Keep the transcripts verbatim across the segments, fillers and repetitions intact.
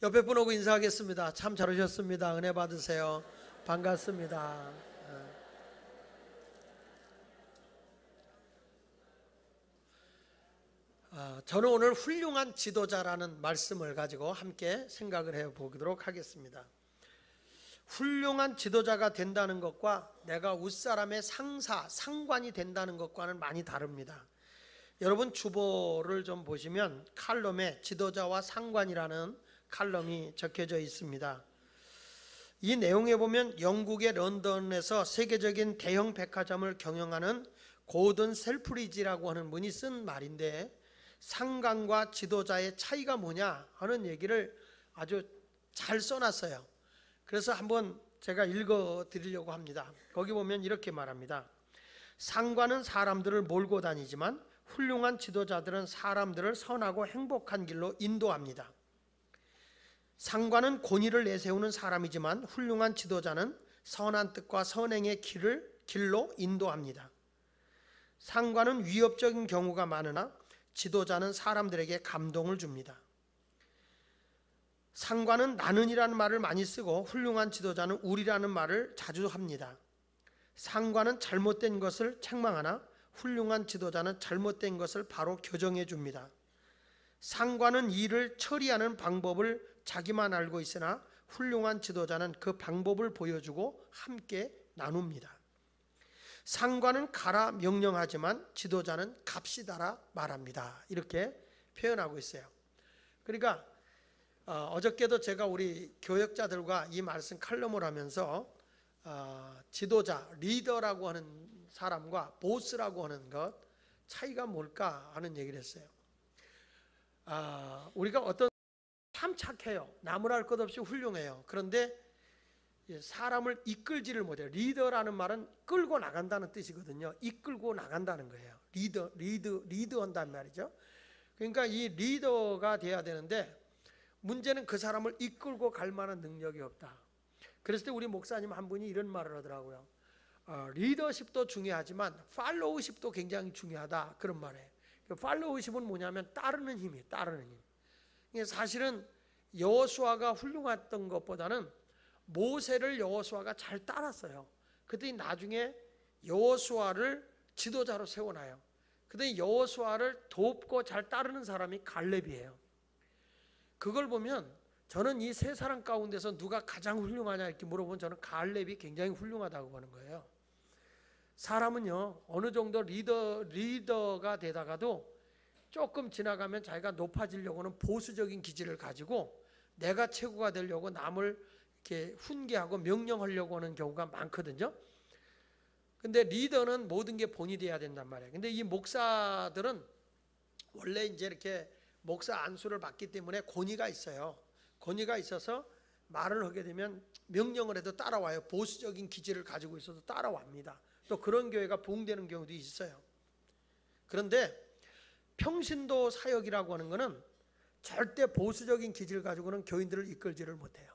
옆에 분 오고 인사하겠습니다. 참 잘 오셨습니다. 은혜 받으세요. 반갑습니다. 저는 오늘 훌륭한 지도자라는 말씀을 가지고 함께 생각을 해보도록 하겠습니다. 훌륭한 지도자가 된다는 것과 내가 윗사람의 상사, 상관이 된다는 것과는 많이 다릅니다. 여러분 주보를 좀 보시면 칼럼에 지도자와 상관이라는 칼럼이 적혀져 있습니다. 이 내용에 보면 영국의 런던에서 세계적인 대형 백화점을 경영하는 고든 셀프리지라고 하는 분이 쓴 말인데, 상관과 지도자의 차이가 뭐냐 하는 얘기를 아주 잘 써놨어요. 그래서 한번 제가 읽어 드리려고 합니다. 거기 보면 이렇게 말합니다. 상관은 사람들을 몰고 다니지만 훌륭한 지도자들은 사람들을 선하고 행복한 길로 인도합니다. 상관은 권위를 내세우는 사람이지만 훌륭한 지도자는 선한 뜻과 선행의 길을 길로 인도합니다. 상관은 위협적인 경우가 많으나 지도자는 사람들에게 감동을 줍니다. 상관은 나는이라는 말을 많이 쓰고 훌륭한 지도자는 우리라는 말을 자주 합니다. 상관은 잘못된 것을 책망하나 훌륭한 지도자는 잘못된 것을 바로 교정해 줍니다. 상관은 일을 처리하는 방법을 자기만 알고 있으나 훌륭한 지도자는 그 방법을 보여주고 함께 나눕니다. 상관은 가라 명령하지만 지도자는 갑시다라 말합니다. 이렇게 표현하고 있어요. 그러니까 어, 어저께도 제가 우리 교역자들과 이 말씀 칼럼을 하면서 어, 지도자, 리더라고 하는 사람과 보스라고 하는 것 차이가 뭘까 하는 얘기를 했어요. 아, 우리가 어떤 참 착해요. 나무랄 것 없이 훌륭해요. 그런데 사람을 이끌지를 못해요. 리더라는 말은 끌고 나간다는 뜻이거든요. 이끌고 나간다는 거예요. 리더, 리드, 리드한다는 말이죠. 그러니까 이 리더가 돼야 되는데 문제는 그 사람을 이끌고 갈 만한 능력이 없다. 그랬을 때 우리 목사님 한 분이 이런 말을 하더라고요. 어, 리더십도 중요하지만 팔로우십도 굉장히 중요하다. 그런 말이에요. 팔로우십은 뭐냐면 따르는 힘이에요. 따르는 힘. 사실은 여호수아가 훌륭했던 것보다는 모세를 여호수아가 잘 따랐어요. 그랬더니 나중에 여호수아를 지도자로 세워놔요. 그랬더니 여호수아를 돕고 잘 따르는 사람이 갈렙이에요. 그걸 보면 저는 이 세 사람 가운데서 누가 가장 훌륭하냐 이렇게 물어보면 저는 갈렙이 굉장히 훌륭하다고 보는 거예요. 사람은요 어느 정도 리더, 리더가 되다가도 조금 지나가면 자기가 높아지려고는 보수적인 기질을 가지고 내가 최고가 되려고 남을 이렇게 훈계하고 명령하려고 하는 경우가 많거든요. 근데 리더는 모든 게 본이 돼야 된단 말이에요. 근데 이 목사들은 원래 이제 이렇게 목사 안수를 받기 때문에 권위가 있어요. 권위가 있어서 말을 하게 되면 명령을 해도 따라와요. 보수적인 기질을 가지고 있어도 따라옵니다. 또 그런 교회가 부흥되는 경우도 있어요. 그런데 평신도 사역이라고 하는 것은 절대 보수적인 기질을 가지고는 교인들을 이끌지를 못해요.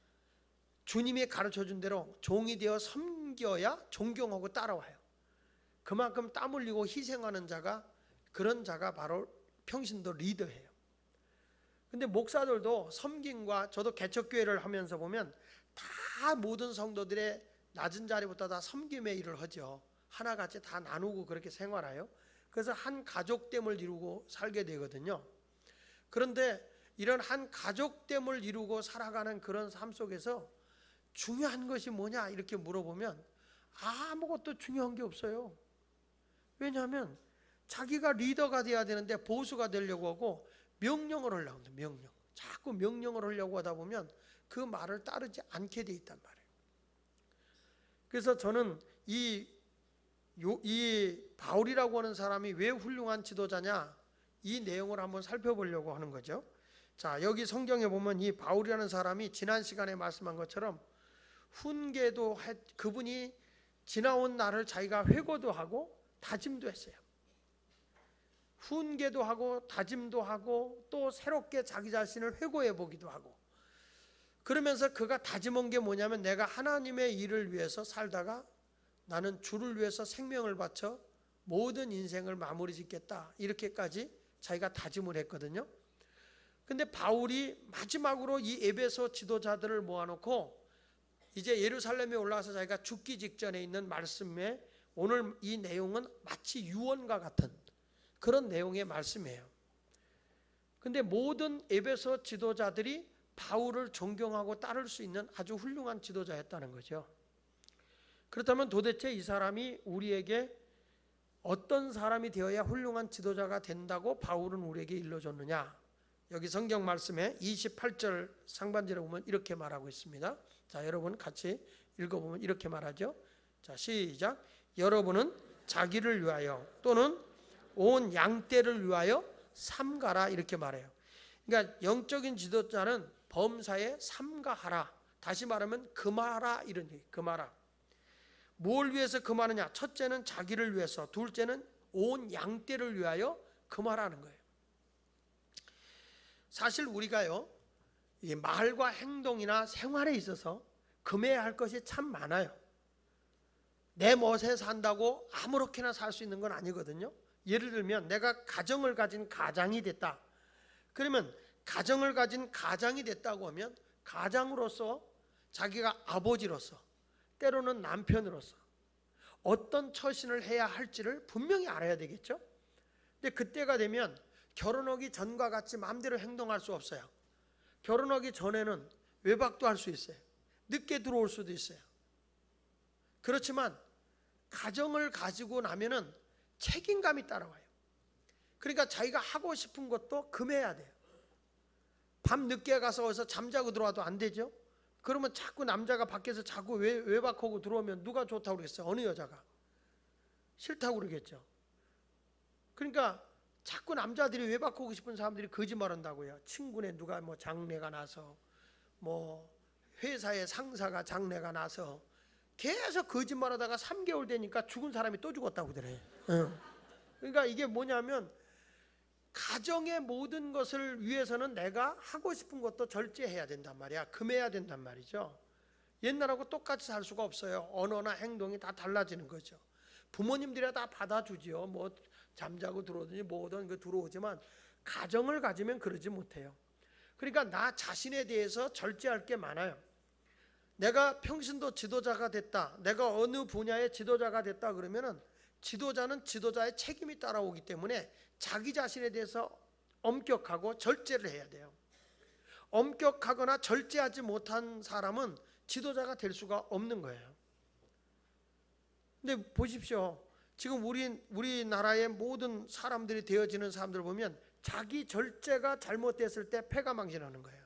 주님이 가르쳐준 대로 종이 되어 섬겨야 존경하고 따라와요. 그만큼 땀 흘리고 희생하는 자가, 그런 자가 바로 평신도 리더예요. 근데 목사들도 섬김과, 저도 개척교회를 하면서 보면 다 모든 성도들의 낮은 자리부터 다 섬김의 일을 하죠. 하나같이 다 나누고 그렇게 생활해요. 그래서 한 가족됨을 이루고 살게 되거든요. 그런데 이런 한 가족됨을 이루고 살아가는 그런 삶 속에서 중요한 것이 뭐냐 이렇게 물어보면 아무것도 중요한 게 없어요. 왜냐하면 자기가 리더가 돼야 되는데 보수가 되려고 하고 명령을 하려고 합니다. 명령. 자꾸 명령을 하려고 하다 보면 그 말을 따르지 않게 돼 있단 말이에요. 그래서 저는 이, 요, 이 바울이라고 하는 사람이 왜 훌륭한 지도자냐, 이 내용을 한번 살펴보려고 하는 거죠. 자, 여기 성경에 보면 이 바울이라는 사람이 지난 시간에 말씀한 것처럼 훈계도 했, 그분이 지나온 날을 자기가 회고도 하고 다짐도 했어요. 훈계도 하고 다짐도 하고 또 새롭게 자기 자신을 회고해 보기도 하고, 그러면서 그가 다짐한 게 뭐냐면 내가 하나님의 일을 위해서 살다가 나는 주를 위해서 생명을 바쳐 모든 인생을 마무리 짓겠다, 이렇게까지 자기가 다짐을 했거든요. 근데 바울이 마지막으로 이 에베소 지도자들을 모아놓고 이제 예루살렘에 올라가서 자기가 죽기 직전에 있는 말씀에 오늘 이 내용은 마치 유언과 같은 그런 내용의 말씀이에요. 근데 모든 에베소 지도자들이 바울을 존경하고 따를 수 있는 아주 훌륭한 지도자였다는 거죠. 그렇다면 도대체 이 사람이 우리에게 어떤 사람이 되어야 훌륭한 지도자가 된다고 바울은 우리에게 일러줬느냐? 여기 성경 말씀에 이십팔 절 상반절에 보면 이렇게 말하고 있습니다. 자, 여러분 같이 읽어보면 이렇게 말하죠. 자, 시작. 여러분은 자기를 위하여 또는 온 양떼를 위하여 삼가라 이렇게 말해요. 그러니까 영적인 지도자는 범사에 삼가하라. 다시 말하면 금하라 이런 얘기. 금하라. 뭘 위해서 금하느냐? 첫째는 자기를 위해서, 둘째는 온 양떼를 위하여 금하라는 거예요. 사실 우리가요, 이 말과 행동이나 생활에 있어서 금해야 할 것이 참 많아요. 내 멋에 산다고 아무렇게나 살 수 있는 건 아니거든요. 예를 들면 내가 가정을 가진 가장이 됐다. 그러면 가정을 가진 가장이 됐다고 하면 가장으로서 자기가 아버지로서 때로는 남편으로서 어떤 처신을 해야 할지를 분명히 알아야 되겠죠. 근데 그때가 되면 결혼하기 전과 같이 마음대로 행동할 수 없어요. 결혼하기 전에는 외박도 할 수 있어요. 늦게 들어올 수도 있어요. 그렇지만 가정을 가지고 나면은 책임감이 따라와요. 그러니까 자기가 하고 싶은 것도 금해야 돼요. 밤 늦게 가서 어디서 잠자고 들어와도 안 되죠. 그러면 자꾸 남자가 밖에서 자꾸 외박하고 들어오면 누가 좋다고 그러겠어요? 어느 여자가? 싫다고 그러겠죠. 그러니까 자꾸 남자들이 외박하고 싶은 사람들이 거짓말한다고요. 친구네 누가 뭐 장래가 나서, 뭐 회사의 상사가 장래가 나서 계속 거짓말하다가 삼 개월 되니까 죽은 사람이 또 죽었다고 그래. 응. 그러니까 이게 뭐냐면 가정의 모든 것을 위해서는 내가 하고 싶은 것도 절제해야 된단 말이야. 금해야 된단 말이죠. 옛날하고 똑같이 살 수가 없어요. 언어나 행동이 다 달라지는 거죠. 부모님들이 다 받아주지요. 뭐 잠자고 들어오든지 뭐든 그 들어오지만 가정을 가지면 그러지 못해요. 그러니까 나 자신에 대해서 절제할 게 많아요. 내가 평신도 지도자가 됐다, 내가 어느 분야의 지도자가 됐다 그러면은 지도자는 지도자의 책임이 따라오기 때문에 자기 자신에 대해서 엄격하고 절제를 해야 돼요. 엄격하거나 절제하지 못한 사람은 지도자가 될 수가 없는 거예요. 근데 보십시오. 지금 우리 우리나라의 모든 사람들이 되어지는 사람들 보면 자기 절제가 잘못됐을 때 패가 망신하는 거예요.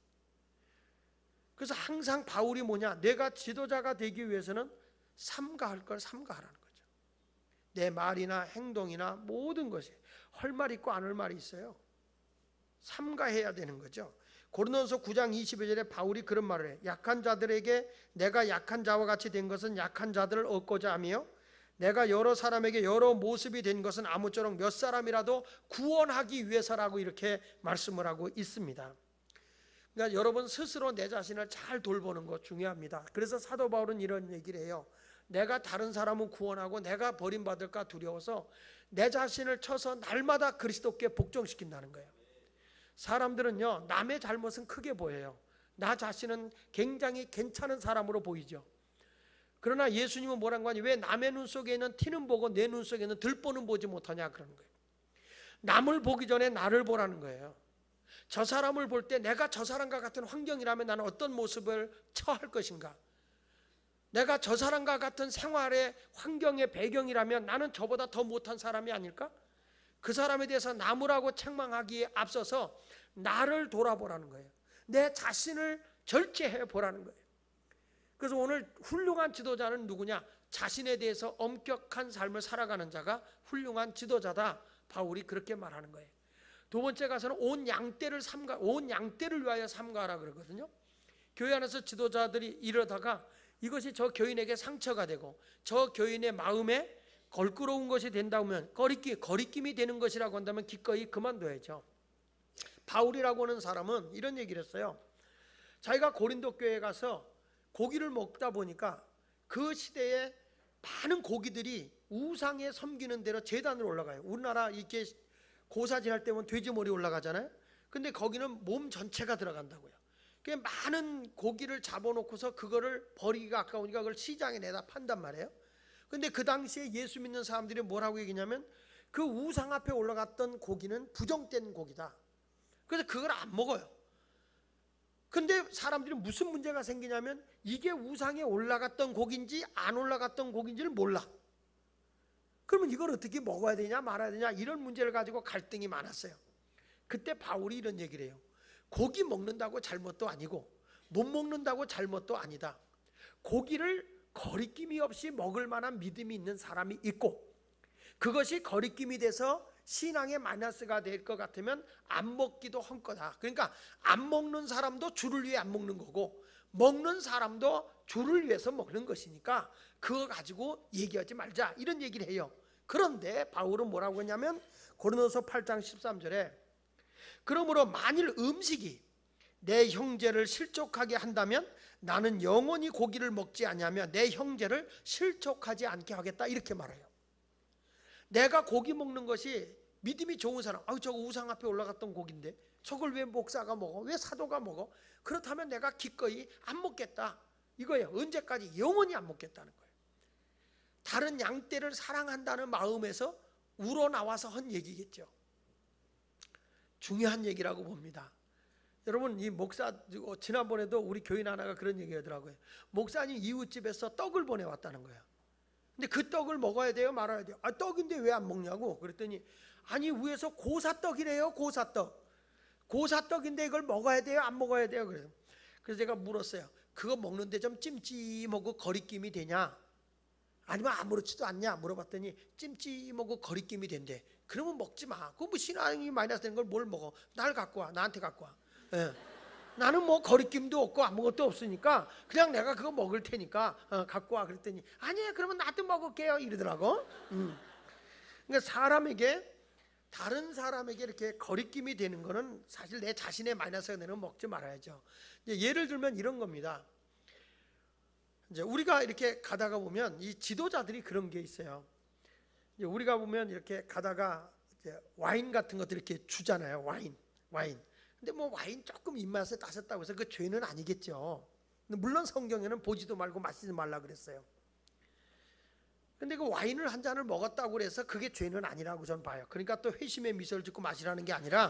그래서 항상 바울이 뭐냐? 내가 지도자가 되기 위해서는 삼가할 걸 삼가하라는 거죠. 내 말이나 행동이나 모든 것이 할 말 있고 안 할 말이 있어요. 삼가해야 되는 거죠. 고린도서 구 장 이십이 절에 바울이 그런 말을 해요. 약한 자들에게 내가 약한 자와 같이 된 것은 약한 자들을 얻고자 하며 내가 여러 사람에게 여러 모습이 된 것은 아무쪼록 몇 사람이라도 구원하기 위해서라고 이렇게 말씀을 하고 있습니다. 그러니까 여러분 스스로 내 자신을 잘 돌보는 거 중요합니다. 그래서 사도 바울은 이런 얘기를 해요. 내가 다른 사람을 구원하고 내가 버림받을까 두려워서 내 자신을 쳐서 날마다 그리스도께 복종시킨다는 거예요. 사람들은요, 남의 잘못은 크게 보여요. 나 자신은 굉장히 괜찮은 사람으로 보이죠. 그러나 예수님은 뭐란 거니? 왜 남의 눈 속에 있는 티는 보고 내 눈 속에 있는 들보는 보지 못하냐 그러는 거예요. 남을 보기 전에 나를 보라는 거예요. 저 사람을 볼 때 내가 저 사람과 같은 환경이라면 나는 어떤 모습을 처할 것인가? 내가 저 사람과 같은 생활의 환경의 배경이라면 나는 저보다 더 못한 사람이 아닐까? 그 사람에 대해서 나무라고 책망하기에 앞서서 나를 돌아보라는 거예요. 내 자신을 절제해 보라는 거예요. 그래서 오늘 훌륭한 지도자는 누구냐? 자신에 대해서 엄격한 삶을 살아가는 자가 훌륭한 지도자다. 바울이 그렇게 말하는 거예요. 두 번째 가서는 온 양떼를 삼가, 온 양떼를 위하여 삼가하라 그러거든요. 교회 안에서 지도자들이 이러다가 이것이 저 교인에게 상처가 되고 저 교인의 마음에 걸끄러운 것이 된다면 거리낌, 거리낌이 되는 것이라고 한다면 기꺼이 그만둬야죠. 바울이라고 하는 사람은 이런 얘기를 했어요. 자기가 고린도 교회에 가서 고기를 먹다 보니까 그 시대에 많은 고기들이 우상에 섬기는 대로 제단으로 올라가요. 우리나라 이렇게 고사 지날 때면 돼지머리 올라가잖아요. 근데 거기는 몸 전체가 들어간다고요. 그 많은 고기를 잡아놓고서 그거를 버리기가 아까우니까 그걸 시장에 내다 판단 말이에요. 근데 그 당시에 예수 믿는 사람들이 뭐라고 얘기냐면 그 우상 앞에 올라갔던 고기는 부정된 고기다. 그래서 그걸 안 먹어요. 근데 사람들이 무슨 문제가 생기냐면 이게 우상에 올라갔던 고기인지 안 올라갔던 고기인지를 몰라. 그러면 이걸 어떻게 먹어야 되냐 말아야 되냐 이런 문제를 가지고 갈등이 많았어요. 그때 바울이 이런 얘기를 해요. 고기 먹는다고 잘못도 아니고 못 먹는다고 잘못도 아니다. 고기를 거리낌이 없이 먹을 만한 믿음이 있는 사람이 있고 그것이 거리낌이 돼서 신앙에 마이너스가 될 것 같으면 안 먹기도 한 거다. 그러니까 안 먹는 사람도 주를 위해 안 먹는 거고 먹는 사람도 주를 위해서 먹는 것이니까 그거 가지고 얘기하지 말자 이런 얘기를 해요. 그런데 바울은 뭐라고 했냐면 고린도서 팔 장 십삼 절에 그러므로 만일 음식이 내 형제를 실족하게 한다면 나는 영원히 고기를 먹지 아니하며 내 형제를 실족하지 않게 하겠다 이렇게 말해요. 내가 고기 먹는 것이 믿음이 좋은 사람, 아유 저거 우상 앞에 올라갔던 고기인데 저걸 왜 목사가 먹어? 왜 사도가 먹어? 그렇다면 내가 기꺼이 안 먹겠다 이거예요. 언제까지? 영원히 안 먹겠다는 거예요. 다른 양떼를 사랑한다는 마음에서 우러나와서 한 얘기겠죠. 중요한 얘기라고 봅니다. 여러분 이 목사 지난번에도 우리 교인 하나가 그런 얘기 하더라고요. 목사님 이웃집에서 떡을 보내왔다는 거예요. 근데 그 떡을 먹어야 돼요 말아야 돼요? 아 떡인데 왜 안 먹냐고 그랬더니 아니 위에서 고사떡이래요. 고사떡 고사떡인데 이걸 먹어야 돼요 안 먹어야 돼요? 그래서 그래서 제가 물었어요. 그거 먹는데 좀 찜찜하고 거리낌이 되냐 아니면 아무렇지도 않냐 물어봤더니 찜찜하고 거리낌이 된대. 그러면 먹지 마. 그거 뭐 신앙이 마이너스 되는 걸 뭘 먹어. 날 갖고 와. 나한테 갖고 와. 예. 나는 뭐 거리낌도 없고 아무것도 없으니까 그냥 내가 그거 먹을 테니까 어, 갖고 와. 그랬더니 아니에요 그러면 나도 먹을게요 이러더라고. 음. 그러니까 사람에게 다른 사람에게 이렇게 거리낌이 되는 거는 사실 내 자신의 마이너스가 되는 건 먹지 말아야죠. 이제 예를 들면 이런 겁니다. 이제 우리가 이렇게 가다가 보면 이 지도자들이 그런 게 있어요. 이제 우리가 보면 이렇게 가다가 이제 와인 같은 것들 이렇게 주잖아요. 와인, 와인. 근데 뭐 와인 조금 입맛에 따셨다고 해서 그 죄는 아니겠죠. 물론 성경에는 보지도 말고 마시지 말라 그랬어요. 근데 그 와인을 한 잔을 먹었다고 그래서 그게 죄는 아니라고 저는 봐요. 그러니까 또 회심의 미소를 짓고 마시라는 게 아니라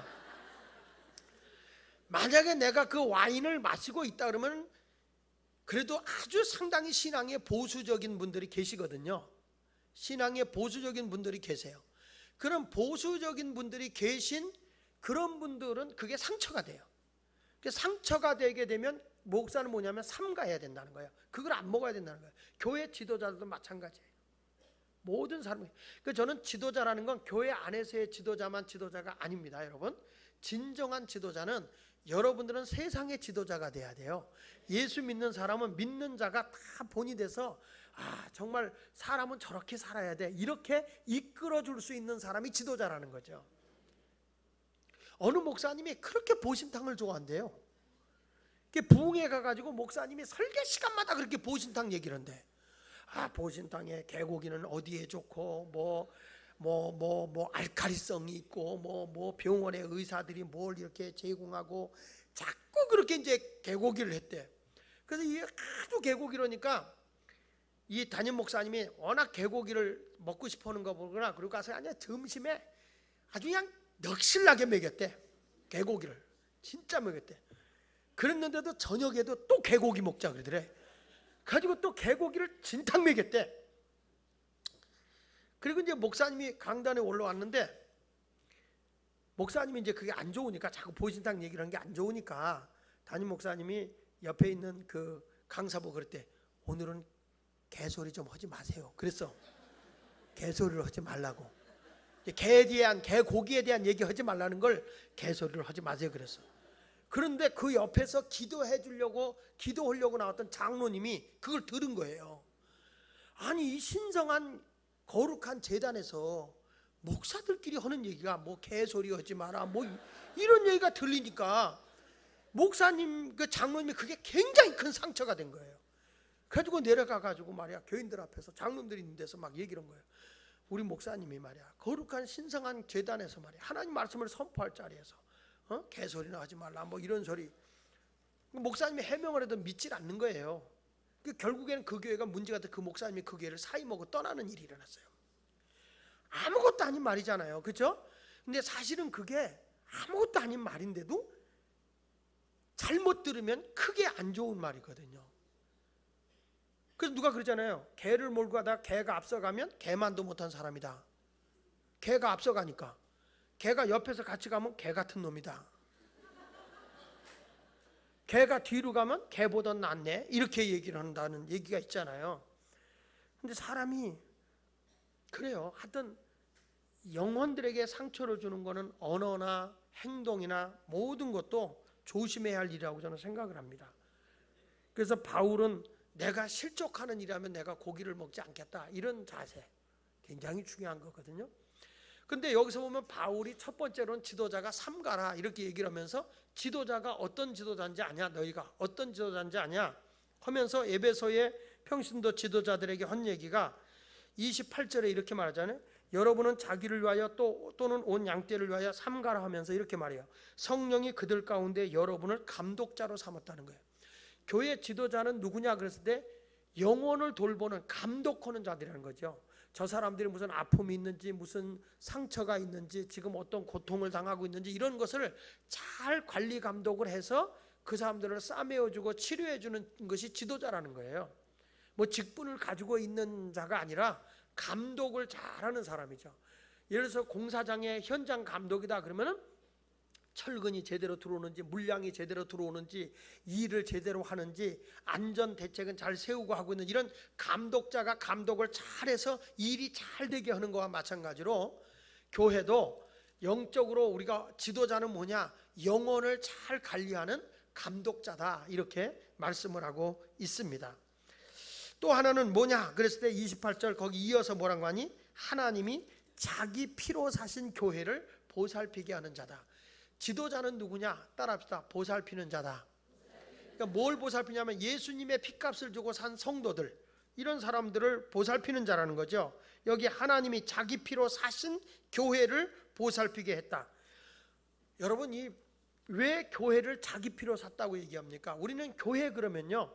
만약에 내가 그 와인을 마시고 있다 그러면 그래도 아주 상당히 신앙에 보수적인 분들이 계시거든요. 신앙에 보수적인 분들이 계세요. 그런 보수적인 분들이 계신 그런 분들은 그게 상처가 돼요. 상처가 되게 되면 목사는 뭐냐면 삼가해야 된다는 거예요. 그걸 안 먹어야 된다는 거예요. 교회 지도자들도 마찬가지예요. 모든 사람이. 저는 지도자라는 건 교회 안에서의 지도자만 지도자가 아닙니다. 여러분 진정한 지도자는 여러분들은 세상의 지도자가 돼야 돼요. 예수 믿는 사람은 믿는 자가 다 본이 돼서 아 정말 사람은 저렇게 살아야 돼 이렇게 이끌어줄 수 있는 사람이 지도자라는 거죠. 어느 목사님이 그렇게 보신탕을 좋아한대요. 부흥회 가가지고 목사님이 설계 시간마다 그렇게 보신탕 얘기를 한대. 아 보신탕에 개고기는 어디에 좋고 뭐 뭐 뭐 뭐 알칼리성이 있고 뭐 뭐 병원의 의사들이 뭘 이렇게 제공하고 자꾸 그렇게 이제 개고기를 했대. 그래서 이게 아주 개고기로니까 이 담임 목사님이 워낙 개고기를 먹고 싶어하는 거 보구나. 그리고 가서 아니야 점심에 아주 그냥 넋실나게 먹였대. 개고기를 진짜 먹였대. 그랬는데도 저녁에도 또 개고기 먹자 그러더래. 가지고 또 개고기를 진탕 먹였대. 그리고 이제 목사님이 강단에 올라왔는데 목사님이 이제 그게 안 좋으니까 자꾸 보신탕 얘기를 하는 게 안 좋으니까 담임 목사님이 옆에 있는 그 강사부 그랬대. 오늘은 개소리 좀 하지 마세요. 그랬어. 개소리를 하지 말라고. 개에 대한 개고기에 대한 얘기 하지 말라는 걸 개소리를 하지 마세요. 그랬어. 그런데 그 옆에서 기도해 주려고 기도하려고 나왔던 장로님이 그걸 들은 거예요. 아니 이 신성한 거룩한 제단에서 목사들끼리 하는 얘기가 뭐 개소리 하지 마라 뭐 이런 얘기가 들리니까 목사님 그 장로님이 그게 굉장히 큰 상처가 된 거예요. 그래가지고 내려가 가지고 말이야 교인들 앞에서 장로님들이 있는 데서 막 얘기를 한 거예요. 우리 목사님이 말이야 거룩한 신성한 제단에서 말이야 하나님 말씀을 선포할 자리에서 어? 개소리나 하지 말라 뭐 이런 소리. 목사님이 해명을 해도 믿질 않는 거예요. 결국에는 그 교회가 문제가 돼 그 목사님이 그 교회를 사임하고 떠나는 일이 일어났어요. 아무것도 아닌 말이잖아요, 그렇죠? 근데 사실은 그게 아무것도 아닌 말인데도 잘못 들으면 크게 안 좋은 말이거든요. 그래서 누가 그러잖아요. 개를 몰고 가다가 개가 앞서가면 개만도 못한 사람이다. 개가 앞서가니까 개가 옆에서 같이 가면 개 같은 놈이다. 개가 뒤로 가면 개보다 낫네 이렇게 얘기를 한다는 얘기가 있잖아요. 근데 사람이 그래요. 하여튼 영혼들에게 상처를 주는 거는 언어나 행동이나 모든 것도 조심해야 할 일이라고 저는 생각을 합니다. 그래서 바울은 내가 실족하는 일이라면 내가 고기를 먹지 않겠다 이런 자세 굉장히 중요한 거거든요. 근데 여기서 보면 바울이 첫 번째로는 지도자가 삼가라 이렇게 얘기를 하면서 지도자가 어떤 지도자인지 아냐, 너희가 어떤 지도자인지 아냐 하면서 에베소의 평신도 지도자들에게 한 얘기가 이십팔 절에 이렇게 말하잖아요. 여러분은 자기를 위하여 또, 또는 온 양떼를 위하여 삼가라 하면서 이렇게 말해요. 성령이 그들 가운데 여러분을 감독자로 삼았다는 거예요. 교회 지도자는 누구냐 그랬을 때 영혼을 돌보는 감독하는 자들이라는 거죠. 저 사람들이 무슨 아픔이 있는지 무슨 상처가 있는지 지금 어떤 고통을 당하고 있는지 이런 것을 잘 관리 감독을 해서 그 사람들을 싸매어주고 치료해주는 것이 지도자라는 거예요. 뭐 직분을 가지고 있는 자가 아니라 감독을 잘하는 사람이죠. 예를 들어서 공사장의 현장 감독이다 그러면은 철근이 제대로 들어오는지 물량이 제대로 들어오는지 일을 제대로 하는지 안전 대책은 잘 세우고 하고 있는 이런 감독자가 감독을 잘해서 일이 잘 되게 하는 것과 마찬가지로 교회도 영적으로 우리가 지도자는 뭐냐 영혼을 잘 관리하는 감독자다 이렇게 말씀을 하고 있습니다. 또 하나는 뭐냐 그랬을 때 이십팔 절 거기 이어서 뭐라고 하니 하나님이 자기 피로 사신 교회를 보살피게 하는 자다. 지도자는 누구냐? 따라합시다. 보살피는 자다. 그러니까 뭘 보살피냐면 예수님의 피값을 주고 산 성도들 이런 사람들을 보살피는 자라는 거죠. 여기 하나님이 자기 피로 사신 교회를 보살피게 했다. 여러분 이 왜 교회를 자기 피로 샀다고 얘기합니까? 우리는 교회 그러면요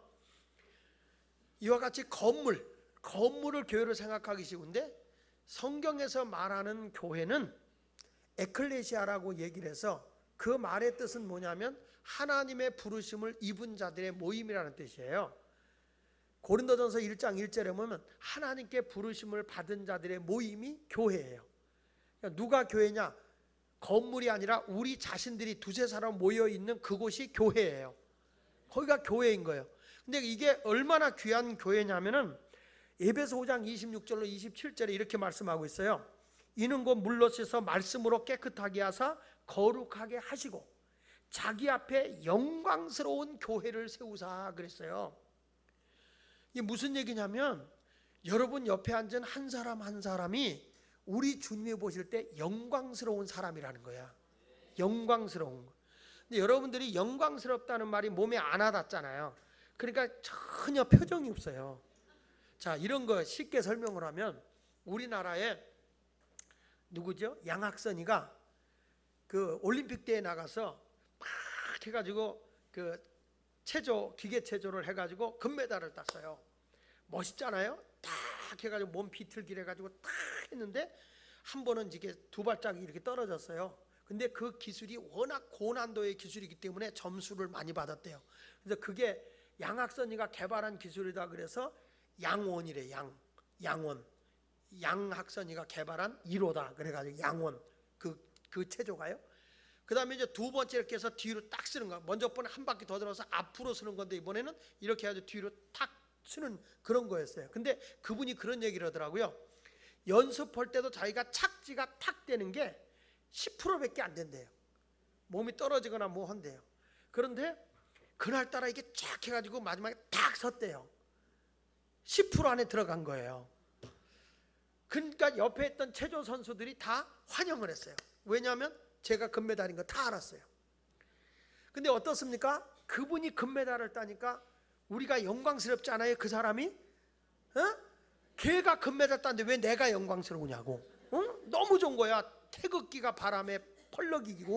이와 같이 건물 건물을 교회로 생각하기 쉬운데 성경에서 말하는 교회는 에클레시아라고 얘기를 해서 그 말의 뜻은 뭐냐면 하나님의 부르심을 입은 자들의 모임이라는 뜻이에요. 고린도전서 일 장 일 절에 보면 하나님께 부르심을 받은 자들의 모임이 교회예요. 그러니까 누가 교회냐? 건물이 아니라 우리 자신들이 두세 사람 모여 있는 그곳이 교회예요. 거기가 교회인 거예요. 근데 이게 얼마나 귀한 교회냐면은 에베소 오 장 이십육 절로 이십칠 절에 이렇게 말씀하고 있어요. 이는 곧 물로 씻어 말씀으로 깨끗하게 하사 거룩하게 하시고 자기 앞에 영광스러운 교회를 세우사 그랬어요. 이게 무슨 얘기냐면 여러분 옆에 앉은 한 사람 한 사람이 우리 주님이 보실 때 영광스러운 사람이라는 거야. 영광스러운 거. 근데 여러분들이 영광스럽다는 말이 몸에 안 와닿잖아요. 그러니까 전혀 표정이 없어요. 자, 이런 거 쉽게 설명을 하면 우리나라에 누구죠? 양학선이가 그 올림픽 대회에 나가서 막 해가지고 그 체조 기계 체조를 해가지고 금메달을 땄어요. 멋있잖아요. 딱 해가지고 몸 비틀기를 해가지고 딱 했는데 한 번은 이게 두 발짝이 이렇게 떨어졌어요. 근데 그 기술이 워낙 고난도의 기술이기 때문에 점수를 많이 받았대요. 그래서 그게 양학선이가 개발한 기술이다 그래서 양원이래. 양 양원 양학선이가 개발한 일 호다 그래가지고 양원 그, 그 체조가요. 그 다음에 이제 두 번째 이렇게 해서 뒤로 딱 쓰는 거야. 먼저 번에 한 바퀴 더 들어서 앞으로 쓰는 건데 이번에는 이렇게 해가지고 뒤로 탁 쓰는 그런 거였어요. 근데 그분이 그런 얘기를 하더라고요. 연습할 때도 자기가 착지가 탁 되는 게 십 퍼센트밖에 안 된대요. 몸이 떨어지거나 뭐 한대요. 그런데 그날따라 이게 쫙 해가지고 마지막에 딱 섰대요. 십 퍼센트 안에 들어간 거예요. 그러니까 옆에 있던 체조 선수들이 다 환영을 했어요. 왜냐하면 제가 금메달인 거 다 알았어요. 근데 어떻습니까? 그분이 금메달을 따니까 우리가 영광스럽지 않아요? 그 사람이? 어? 걔가 금메달 땄는데 왜 내가 영광스러우냐고. 어? 너무 좋은 거야. 태극기가 바람에 펄럭이고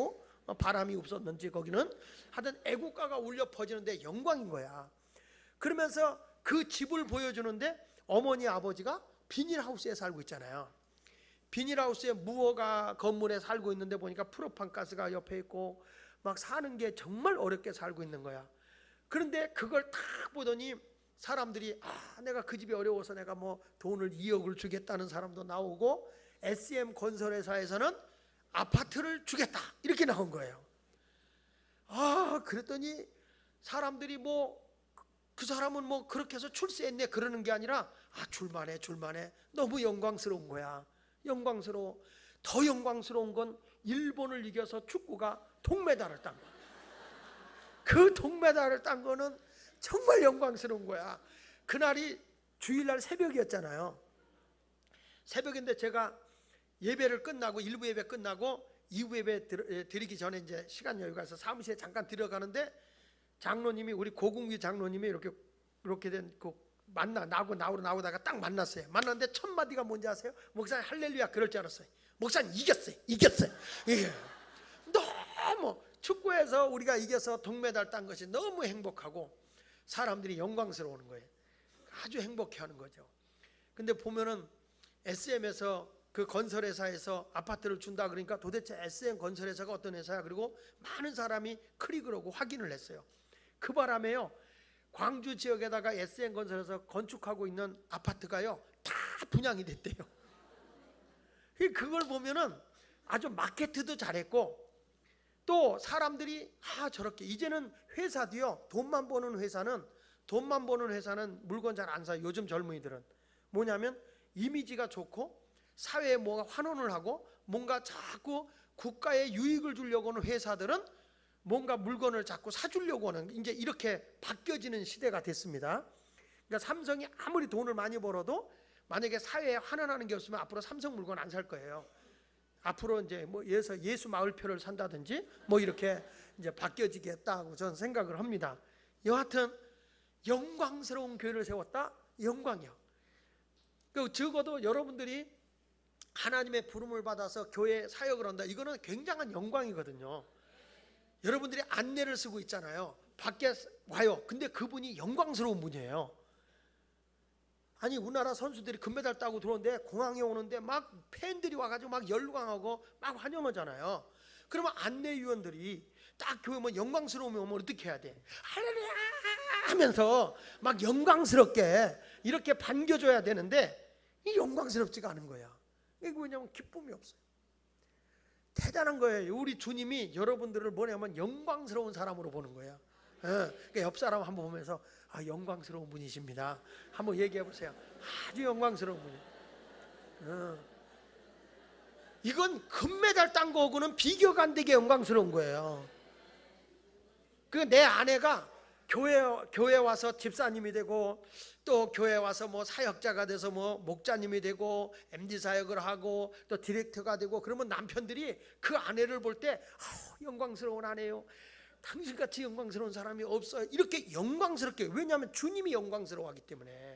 바람이 없었는지 거기는 하여튼 애국가가 울려 퍼지는데 영광인 거야. 그러면서 그 집을 보여주는데 어머니 아버지가 비닐하우스에 살고 있잖아요. 비닐하우스에 무허가 건물에 살고 있는데 보니까 프로판가스가 옆에 있고 막 사는 게 정말 어렵게 살고 있는 거야. 그런데 그걸 딱 보더니 사람들이 아 내가 그 집이 어려워서 내가 뭐 돈을 이억을 주겠다는 사람도 나오고 에스엠 건설회사에서는 아파트를 주겠다 이렇게 나온 거예요. 아 그랬더니 사람들이 뭐 그 사람은 뭐 그렇게 해서 출세했네 그러는 게 아니라 아 줄만해 줄만해 너무 영광스러운 거야. 영광스러워. 더 영광스러운 건 일본을 이겨서 축구가 동메달을 딴 거야. 그 동메달을 딴 거는 정말 영광스러운 거야. 그날이 주일날 새벽이었잖아요. 새벽인데 제가 예배를 끝나고 일부 예배 끝나고 이부 예배 드리기 전에 이제 시간 여유가 있어서 사무실에 잠깐 들어가는데 장로님이 우리 고궁기 장로님이 이렇게 이렇게 된 그 만나 나고 나오러 나오다가 딱 만났어요. 만났는데 첫 마디가 뭔지 아세요? 목사님 할렐루야 그럴 줄 알았어요. 목사님 이겼어요. 이겼어요. 예. 너무 축구에서 우리가 이겨서 동메달 딴 것이 너무 행복하고 사람들이 영광스러워하는 거예요. 아주 행복해하는 거죠. 근데 보면은 에스엠에서 그 건설회사에서 아파트를 준다 그러니까 도대체 에스엠 건설회사가 어떤 회사야? 그리고 많은 사람이 클릭을 하고 확인을 했어요. 그 바람에요 광주 지역에다가 에스엠 건설에서 건축하고 있는 아파트가요 다 분양이 됐대요. 그걸 보면은 아주 마케트도 잘했고 또 사람들이 아 저렇게 이제는 회사도요 돈만 버는 회사는 돈만 버는 회사는 물건 잘 안 사요. 요즘 젊은이들은 뭐냐면 이미지가 좋고 사회에 뭐가 환원을 하고 뭔가 자꾸 국가에 유익을 주려고 하는 회사들은 뭔가 물건을 자꾸 사주려고 하는 이제 이렇게 바뀌어지는 시대가 됐습니다. 그러니까 삼성이 아무리 돈을 많이 벌어도 만약에 사회에 환원하는 게 없으면 앞으로 삼성 물건 안 살 거예요. 앞으로 이제 뭐 예서 예수 마을표를 산다든지 뭐 이렇게 이제 바뀌어지겠다고 저는 생각을 합니다. 여하튼 영광스러운 교회를 세웠다. 영광이요. 그 적어도 여러분들이 하나님의 부름을 받아서 교회 사역을 한다. 이거는 굉장한 영광이거든요. 여러분들이 안내를 쓰고 있잖아요. 밖에 와요. 근데 그분이 영광스러운 분이에요. 아니 우리나라 선수들이 금메달 따고 들어오는데 공항에 오는데 막 팬들이 와가지고 막 열광하고 막 환영하잖아요. 그러면 안내위원들이 딱 교회 뭐 영광스러우면 오면 어떻게 해야 돼? 할렐루야 하면서 막 영광스럽게 이렇게 반겨줘야 되는데 이 영광스럽지가 않은 거야. 이게 왜냐면 기쁨이 없어요. 대단한 거예요. 우리 주님이 여러분들을 뭐냐면 영광스러운 사람으로 보는 거예요. 예, 그러니까 옆 사람 한번 보면서 아 영광스러운 분이십니다. 한번 얘기해 보세요. 아주 영광스러운 분이에요. 예. 이건 금메달 딴 거하고는 비교가 안 되게 영광스러운 거예요. 그 내 아내가 교회 교회 와서 집사님이 되고 또 교회 와서 뭐 사역자가 돼서 뭐 목자님이 되고 엠디 사역을 하고 또 디렉터가 되고 그러면 남편들이 그 아내를 볼 때 아, 영광스러운 아내요. 당신같이 영광스러운 사람이 없어요. 이렇게 영광스럽게 왜냐하면 주님이 영광스러워하기 때문에.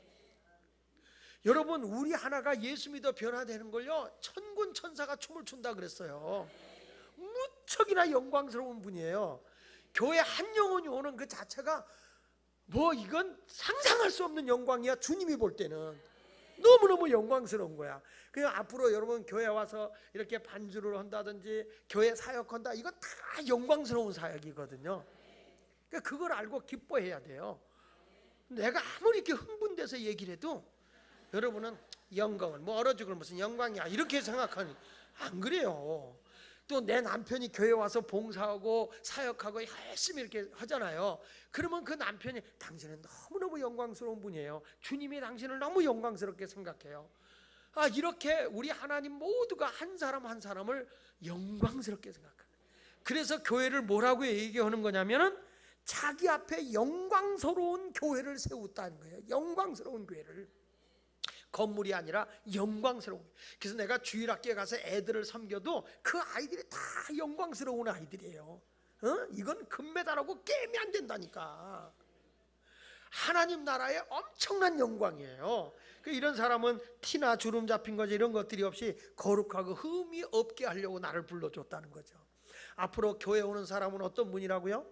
여러분 우리 하나가 예수 믿어 변화되는 걸요 천군 천사가 춤을 춘다 그랬어요. 무척이나 영광스러운 분이에요. 교회 한 영혼이 오는 그 자체가 뭐 이건 상상할 수 없는 영광이야. 주님이 볼 때는 너무너무 영광스러운 거야. 그냥 앞으로 여러분 교회 와서 이렇게 반주를 한다든지 교회 사역한다 이건 다 영광스러운 사역이거든요. 그러니까 그걸 알고 기뻐해야 돼요. 내가 아무리 이렇게 흥분돼서 얘기를 해도 여러분은 영광은 뭐 얼어 죽을 무슨 영광이야 이렇게 생각하니 안 그래요. 또 내 남편이 교회 와서 봉사하고 사역하고 열심히 이렇게 하잖아요. 그러면 그 남편이 당신은 너무너무 영광스러운 분이에요. 주님이 당신을 너무 영광스럽게 생각해요. 아 이렇게 우리 하나님 모두가 한 사람 한 사람을 영광스럽게 생각합니다. 그래서 교회를 뭐라고 얘기하는 거냐면은 자기 앞에 영광스러운 교회를 세웠다는 거예요. 영광스러운 교회를. 건물이 아니라 영광스러운. 그래서 내가 주일학교에 가서 애들을 섬겨도 그 아이들이 다 영광스러운 아이들이에요. 어? 이건 금메달하고 게임이 안 된다니까. 하나님 나라의 엄청난 영광이에요. 이런 사람은 티나 주름 잡힌 거지 이런 것들이 없이 거룩하고 흠이 없게 하려고 나를 불러줬다는 거죠. 앞으로 교회 오는 사람은 어떤 분이라고요?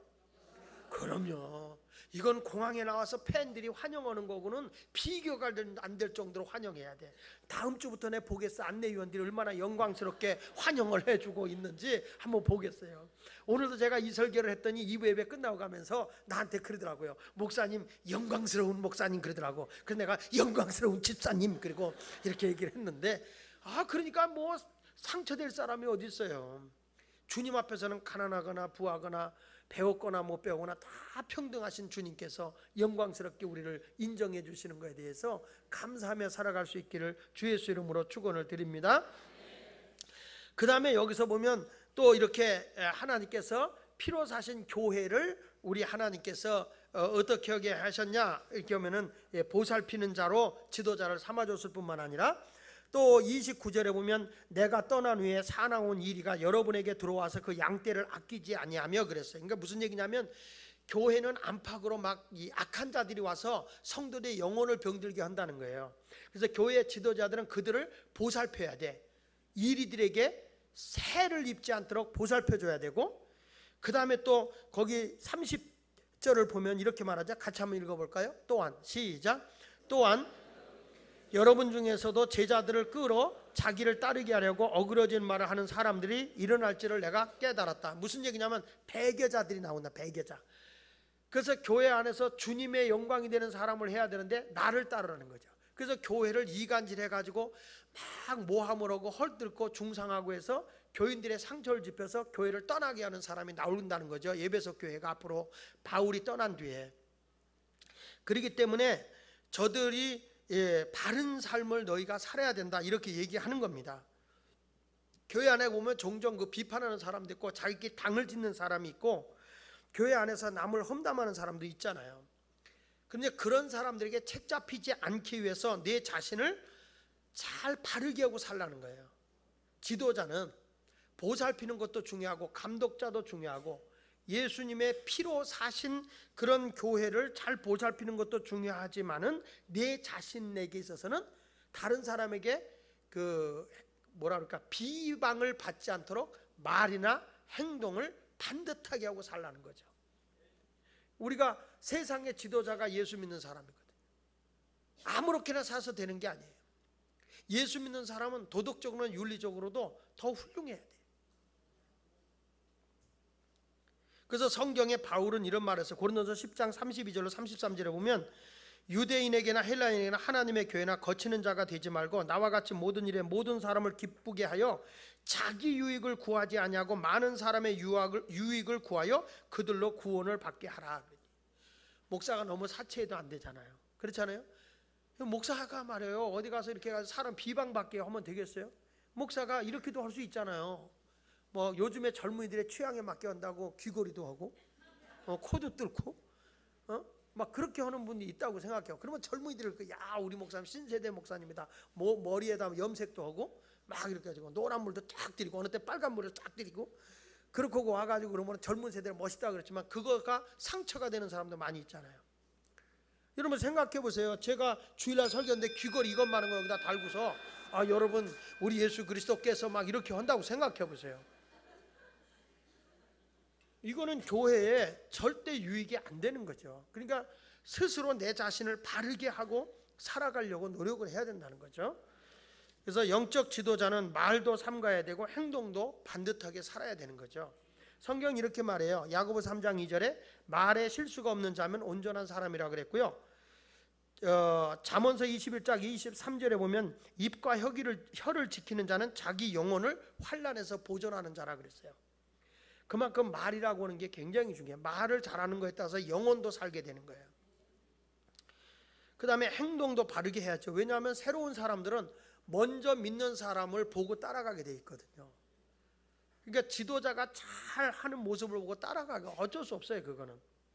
그럼요. 이건 공항에 나와서 팬들이 환영하는 거고는 비교가 안 될 정도로 환영해야 돼. 다음 주부터 내 보겠어. 안내위원들이 얼마나 영광스럽게 환영을 해주고 있는지 한번 보겠어요. 오늘도 제가 이 설교를 했더니 이 부 예배 끝나고 가면서 나한테 그러더라고요. 목사님, 영광스러운 목사님 그러더라고. 그래서 내가 영광스러운 집사님 그리고 이렇게 얘기를 했는데, 아 그러니까 뭐 상처될 사람이 어디 있어요. 주님 앞에서는 가난하거나 부하거나 배웠거나 못 배우거나 다 평등하신 주님께서 영광스럽게 우리를 인정해 주시는 것에 대해서 감사하며 살아갈 수 있기를 주 예수 이름으로 축원을 드립니다. 그 다음에 여기서 보면 또 이렇게 하나님께서 피로 사신 교회를 우리 하나님께서 어떻게 하게 하셨냐 이렇게 하면은 보살피는 자로 지도자를 삼아줬을 뿐만 아니라 또 이십구 절에 보면 내가 떠난 후에 사나운 이리가 여러분에게 들어와서 그 양떼를 아끼지 아니하며 그랬어요. 그러니까 무슨 얘기냐면 교회는 안팎으로 막 이 악한 자들이 와서 성도들의 영혼을 병들게 한다는 거예요. 그래서 교회 지도자들은 그들을 보살펴야 돼. 이리들에게 해를 입지 않도록 보살펴줘야 되고, 그 다음에 또 거기 삼십 절을 보면 이렇게 말하자. 같이 한번 읽어볼까요? 또한 시작. 또한 여러분 중에서도 제자들을 끌어 자기를 따르게 하려고 어그러진 말을 하는 사람들이 일어날지를 내가 깨달았다. 무슨 얘기냐면 배교자들이 나온다. 배교자. 그래서 교회 안에서 주님의 영광이 되는 사람을 해야 되는데 나를 따르라는 거죠. 그래서 교회를 이간질해가지고 막 모함을 하고 헐뜯고 중상하고 해서 교인들의 상처를 짚어서 교회를 떠나게 하는 사람이 나온다는 거죠. 에베소 교회가 앞으로 바울이 떠난 뒤에. 그렇기 때문에 저들이 예, 바른 삶을 너희가 살아야 된다 이렇게 얘기하는 겁니다. 교회 안에 보면 종종 그 비판하는 사람도 있고 자기끼리 당을 짓는 사람이 있고 교회 안에서 남을 험담하는 사람도 있잖아요. 그런데 그런 사람들에게 책 잡히지 않기 위해서 내 자신을 잘 바르게 하고 살라는 거예요. 지도자는 보살피는 것도 중요하고 감독자도 중요하고 예수님의 피로 사신 그런 교회를 잘 보살피는 것도 중요하지만은 내 자신에게 있어서는 다른 사람에게 그 뭐라 그럴까 비방을 받지 않도록 말이나 행동을 반듯하게 하고 살라는 거죠. 우리가 세상의 지도자가 예수 믿는 사람이거든. 아무렇게나 사서 되는 게 아니에요. 예수 믿는 사람은 도덕적으로는 윤리적으로도 더 훌륭해야 돼. 그래서 성경에 바울은 이런 말을 했어요. 고린도서 십 장 삼십이 절로 삼십삼 절에 보면 유대인에게나 헬라인에게나 하나님의 교회나 거치는 자가 되지 말고 나와 같이 모든 일에 모든 사람을 기쁘게 하여 자기 유익을 구하지 아니하고 많은 사람의 유익을, 유익을 구하여 그들로 구원을 받게 하라. 목사가 너무 사치해도 안 되잖아요. 그렇잖아요. 목사가 말해요. 어디 가서 이렇게 가서 사람 비방받게 하면 되겠어요? 목사가 이렇게도 할 수 있잖아요. 뭐 요즘에 젊은이들의 취향에 맞게 한다고 귀걸이도 하고 어, 코도 뚫고 어? 막 그렇게 하는 분이 있다고 생각해요. 그러면 젊은이들을 야 우리 목사님 신세대 목사님이다. 뭐 머리에다 염색도 하고 막 이렇게 가지고 노란 물도 쫙 들이고 어느 때 빨간 물을 쫙 들이고 그렇게 하고 와가지고 그러면 젊은 세대는 멋있다 그랬지만 그거가 상처가 되는 사람도 많이 있잖아요. 여러분 생각해 보세요. 제가 주일날 설교인데 귀걸이 이것만 한 거 여기다 달고서 아 여러분 우리 예수 그리스도께서 막 이렇게 한다고 생각해 보세요. 이거는 교회에 절대 유익이 안 되는 거죠. 그러니까 스스로 내 자신을 바르게 하고 살아가려고 노력을 해야 된다는 거죠. 그래서 영적 지도자는 말도 삼가야 되고 행동도 반듯하게 살아야 되는 거죠. 성경이 이렇게 말해요. 야고보 삼 장 이 절에 말에 실수가 없는 자면 온전한 사람이라 그랬고요. 어, 잠언서 이십일 장 이십삼 절에 보면 입과 혀기를, 혀를 지키는 자는 자기 영혼을 환난에서 보존하는 자라 그랬어요. 그만큼 말이라고 하는 게 굉장히 중요해요. 말을 잘하는 거에 따라서 영혼도 살게 되는 거예요. 그 다음에 행동도 바르게 해야죠. 왜냐하면 새로운 사람들은 먼저 믿는 사람을 보고 따라가게 돼 있거든요. 그러니까 지도자가 잘 하는 모습을 보고 따라가기가 어쩔 수 없어요. 그거는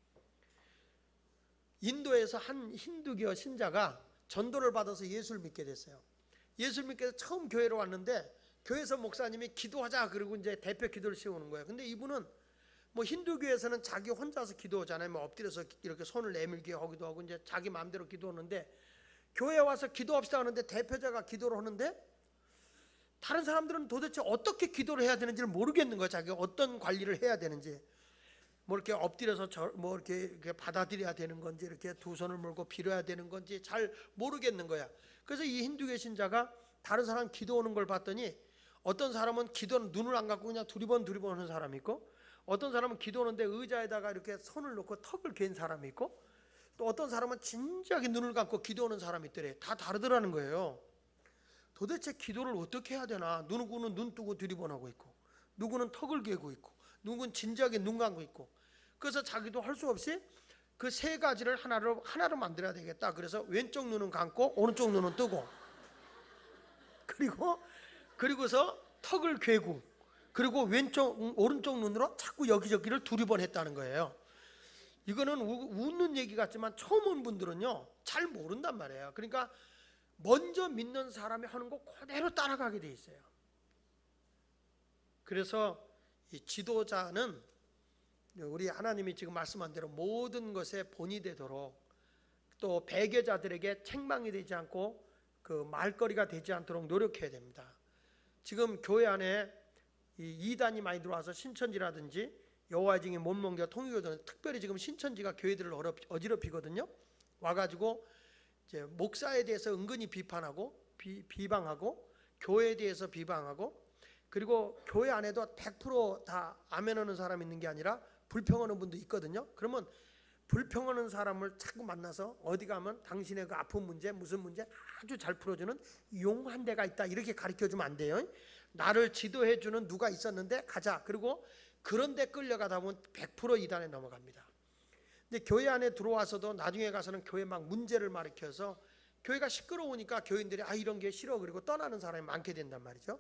인도에서 한 힌두교 신자가 전도를 받아서 예수를 믿게 됐어요. 예수를 믿게 돼서 처음 교회로 왔는데 교회에서 목사님이 기도하자 그러고 이제 대표 기도를 세우는 거예요. 근데 이분은 뭐 힌두교에서는 자기 혼자서 기도하잖아요. 뭐 엎드려서 이렇게 손을 내밀게 하기도 하고 이제 자기 마음대로 기도하는데 교회에 와서 기도합시다 하는데 대표자가 기도를 하는데 다른 사람들은 도대체 어떻게 기도를 해야 되는지를 모르겠는 거야. 자기가 어떤 관리를 해야 되는지, 뭐 이렇게 엎드려서 저, 뭐 이렇게, 이렇게 받아들여야 되는 건지, 이렇게 두 손을 물고 빌어야 되는 건지 잘 모르겠는 거야. 그래서 이 힌두교 신자가 다른 사람 기도 오는 걸 봤더니, 어떤 사람은 기도는 눈을 안 감고 그냥 두리번 두리번 하는 사람이 있고, 어떤 사람은 기도 오는데 의자에다가 이렇게 손을 놓고 턱을 갠 사람이 있고, 또 어떤 사람은 진지하게 눈을 감고 기도 오는 사람이 있더래. 다 다르더라는 거예요. 도대체 기도를 어떻게 해야 되나? 누구는 눈 뜨고 두리번하고 있고, 누구는 턱을 개고 있고, 누구는 진지하게 눈 감고 있고. 그래서 자기도 할 수 없이 그 세 가지를 하나로 하나로 만들어야 되겠다. 그래서 왼쪽 눈은 감고 오른쪽 눈은 뜨고, 그리고 그리고서 턱을 괴고, 그리고 왼쪽 오른쪽 눈으로 자꾸 여기저기를 두리번 했다는 거예요. 이거는 웃는 얘기 같지만 처음 온 분들은요 잘 모른단 말이에요. 그러니까 먼저 믿는 사람이 하는 거 그대로 따라가게 돼 있어요. 그래서 이 지도자는 우리 하나님이 지금 말씀한 대로 모든 것에 본이 되도록, 또 배교자들에게 책망이 되지 않고 그 말거리가 되지 않도록 노력해야 됩니다. 지금 교회 안에 이 이단이 많이 들어와서 신천지라든지 여호와의 증인 모범교회 통일교회는 특별히 지금 신천지가 교회들을 어지럽히거든요. 와가지고 이제 목사에 대해서 은근히 비판하고 비, 비방하고 교회에 대해서 비방하고, 그리고 교회 안에도 백 퍼센트 다 아멘하는 사람이 있는 게 아니라 불평하는 분도 있거든요. 그러면 불평하는 사람을 자꾸 만나서 어디 가면 당신의 그 아픈 문제 무슨 문제 아주 잘 풀어주는 용 한 대가 있다 이렇게 가르쳐주면 안 돼요. 나를 지도해주는 누가 있었는데 가자. 그리고 그런 데 끌려가다 보면 백 퍼센트 이단에 넘어갑니다. 근데 교회 안에 들어와서도 나중에 가서는 교회 막 문제를 일으켜서 교회가 시끄러우니까 교인들이 아 이런 게 싫어 그리고 떠나는 사람이 많게 된단 말이죠.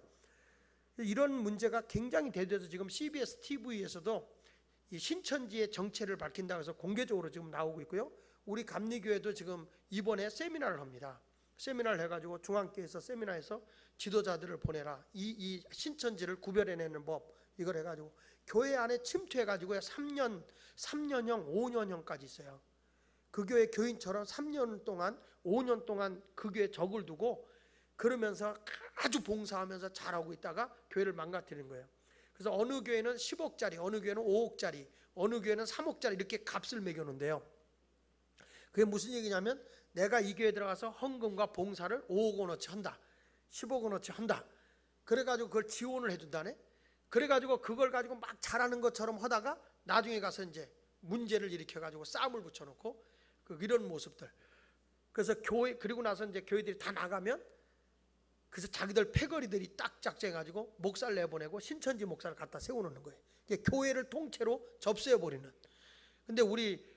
이런 문제가 굉장히 대두해서 지금 씨비에스 티비에서도 이 신천지의 정체를 밝힌다고 해서 공개적으로 지금 나오고 있고요. 우리 감리교회도 지금 이번에 세미나를 합니다. 세미나를 해가지고 중앙교회에서 세미나에서 지도자들을 보내라. 이, 이 신천지를 구별해내는 법 이걸 해가지고 교회 안에 침투해가지고 삼 년, 삼 년형, 오 년형까지 있어요. 그 교회 교인처럼 삼 년 동안, 오 년 동안 그 교회에 적을 두고 그러면서 아주 봉사하면서 잘하고 있다가 교회를 망가뜨리는 거예요. 그래서 어느 교회는 십억짜리, 어느 교회는 오억짜리, 어느 교회는 삼억짜리 이렇게 값을 매겨놓는데요. 그게 무슨 얘기냐면 내가 이 교회에 들어가서 헌금과 봉사를 오억 원어치 한다, 십억 원어치 한다. 그래가지고 그걸 지원을 해준다네. 그래가지고 그걸 가지고 막 잘하는 것처럼 하다가 나중에 가서 이제 문제를 일으켜가지고 싸움을 붙여놓고 그 이런 모습들. 그래서 교회 그리고 나서 이제 교회들이 다 나가면 그래서 자기들 패거리들이 딱 작정해가지고 목사를 내보내고 신천지 목사를 갖다 세워놓는 거예요. 이게 교회를 통째로 접수해버리는. 근데 우리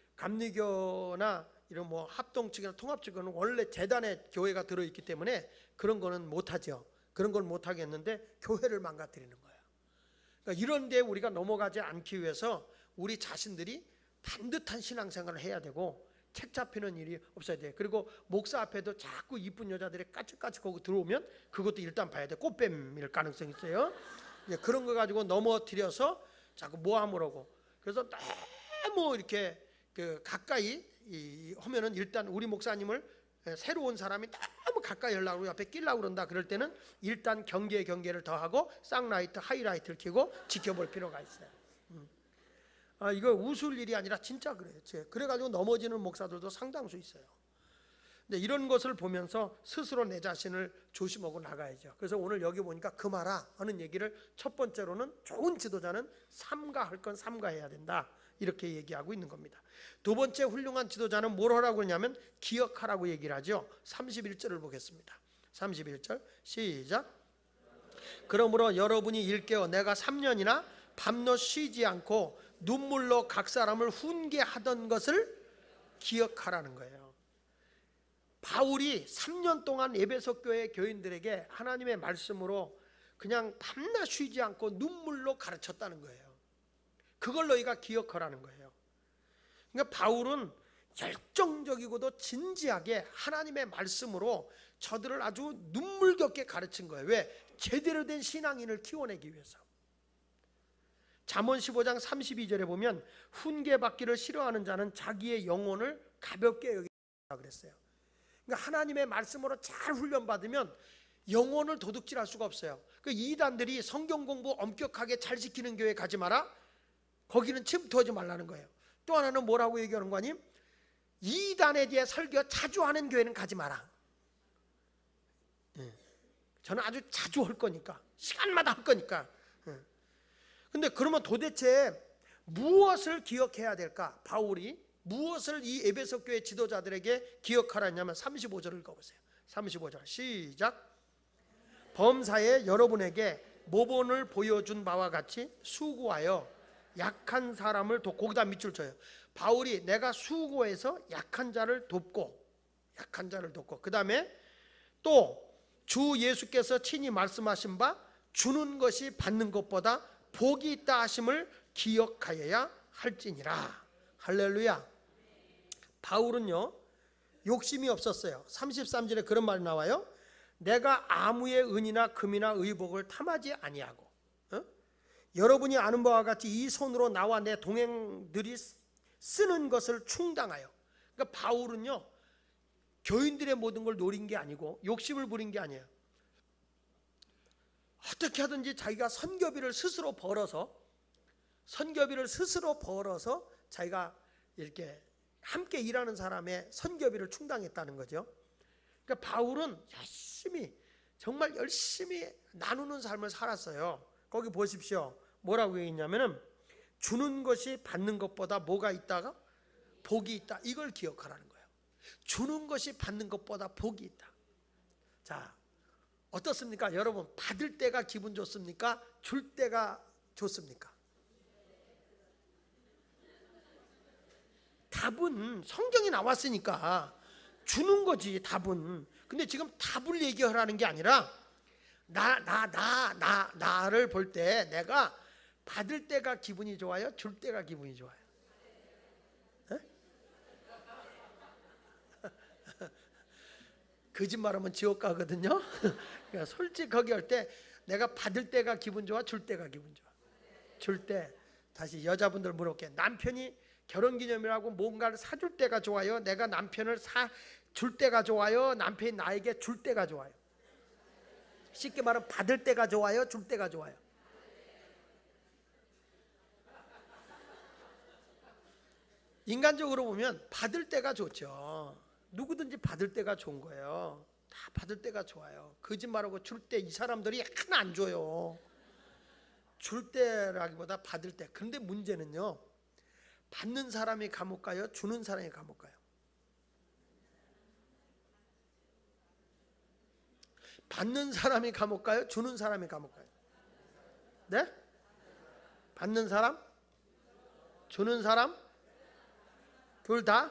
감리교나 이런 뭐 합동 측이나 통합 측은 원래 재단에 교회가 들어있기 때문에 그런 거는 못하죠. 그런 건 못하겠는데 교회를 망가뜨리는 거예요. 그러니까 이런 데 우리가 넘어가지 않기 위해서 우리 자신들이 반듯한 신앙생활을 해야 되고 책 잡히는 일이 없어야 돼. 그리고 목사 앞에도 자꾸 이쁜 여자들이 까치까치하고 들어오면 그것도 일단 봐야 돼. 꽃뱀일 가능성이 있어요. 그런 거 가지고 넘어뜨려서 자꾸 모함을 그래서 너무 이렇게 그 가까이 이 하면은 일단 우리 목사님을 새로운 사람이 너무 가까이 하려고 옆에 끼려고 그런다. 그럴 때는 일단 경계 경계를 더하고 쌍라이트 하이라이트를 켜고 지켜볼 필요가 있어요. 음. 아, 이거 웃을 일이 아니라 진짜 그래요. 그래가지고 넘어지는 목사들도 상당수 있어요. 근데 이런 것을 보면서 스스로 내 자신을 조심하고 나가야죠. 그래서 오늘 여기 보니까 금하라 하는 얘기를 첫 번째로는 좋은 지도자는 삼가할 건 삼가해야 된다. 이렇게 얘기하고 있는 겁니다. 두 번째 훌륭한 지도자는 뭘 하라고 하냐면 기억하라고 얘기를 하죠. 삼십일 절을 보겠습니다. 삼십일 절 시작. 그러므로 여러분이 일깨어 내가 삼 년이나 밤낮 쉬지 않고 눈물로 각 사람을 훈계하던 것을 기억하라는 거예요. 바울이 삼 년 동안 에베소 교회 교인들에게 하나님의 말씀으로 그냥 밤낮 쉬지 않고 눈물로 가르쳤다는 거예요. 그걸 너희가 기억하라는 거예요. 그러니까 바울은 열정적이고도 진지하게 하나님의 말씀으로 저들을 아주 눈물겹게 가르친 거예요. 왜? 제대로 된 신앙인을 키워내기 위해서. 잠언 십오 장 삼십이 절에 보면 훈계받기를 싫어하는 자는 자기의 영혼을 가볍게 여긴다 그랬어요. 그러니까 하나님의 말씀으로 잘 훈련받으면 영혼을 도둑질할 수가 없어요. 그 이단들이 성경 공부 엄격하게 잘 지키는 교회 가지 마라, 거기는 침투하지 말라는 거예요. 또 하나는 뭐라고 얘기하는 거니? 이단에 대해 설교 자주 하는 교회는 가지 마라. 예. 저는 아주 자주 할 거니까, 시간마다 할 거니까. 예. 근데 그러면 도대체 무엇을 기억해야 될까? 바울이 무엇을 이 에베소 교회 지도자들에게 기억하라 했냐면 삼십오 절을 읽어보세요. 삼십오 절 시작. 범사에 여러분에게 모본을 보여준 바와 같이 수고하여 약한 사람을 돕고, 거기다 밑줄 쳐요. 바울이 내가 수고해서 약한 자를 돕고, 약한 자를 돕고, 그 다음에 또 주 예수께서 친히 말씀하신 바 주는 것이 받는 것보다 복이 있다 하심을 기억하여야 할지니라. 할렐루야. 바울은요 욕심이 없었어요. 삼십삼 절에 그런 말이 나와요. 내가 아무의 은이나 금이나 의복을 탐하지 아니하고, 어? 여러분이 아는 바와 같이 이 손으로 나와 내 동행들이 쓰는 것을 충당하여. 그러니까 바울은요 교인들의 모든 걸 노린 게 아니고 욕심을 부린 게 아니에요. 어떻게 하든지 자기가 선교비를 스스로 벌어서 선교비를 스스로 벌어서 자기가 이렇게 함께 일하는 사람의 선교비를 충당했다는 거죠. 그러니까 바울은 열심히, 정말 열심히 나누는 삶을 살았어요. 거기 보십시오. 뭐라고 얘기했냐면은 주는 것이 받는 것보다 뭐가 있다가 복이 있다. 이걸 기억하라는 거예요. 주는 것이 받는 것보다 복이 있다. 자, 어떻습니까? 여러분, 받을 때가 기분 좋습니까? 줄 때가 좋습니까? 답은 성경이 나왔으니까 주는 거지, 답은. 근데 지금 답을 얘기하라는 게 아니라 나, 나, 나, 나, 나를 볼 때 내가 받을 때가 기분이 좋아요? 줄 때가 기분이 좋아요? 거짓말하면 지옥 가거든요. 그러니까 솔직하게 할 때 내가 받을 때가 기분 좋아, 줄 때가 기분 좋아? 줄 때. 다시 여자분들 물어볼게요. 남편이 결혼기념이라고 뭔가를 사줄 때가 좋아요? 내가 남편을 사 줄 때가 좋아요? 남편이 나에게 줄 때가 좋아요? 쉽게 말하면 받을 때가 좋아요? 줄 때가 좋아요? 인간적으로 보면 받을 때가 좋죠. 누구든지 받을 때가 좋은 거예요. 다 받을 때가 좋아요. 거짓말하고 줄 때 이 사람들이 하나 안 줘요. 줄 때라기보다 받을 때. 그런데 문제는요, 받는 사람이 감옥 가요? 주는 사람이 감옥 가요? 받는 사람이 감옥 가요? 주는 사람이 감옥 가요? 네? 받는 사람? 주는 사람? 둘 다?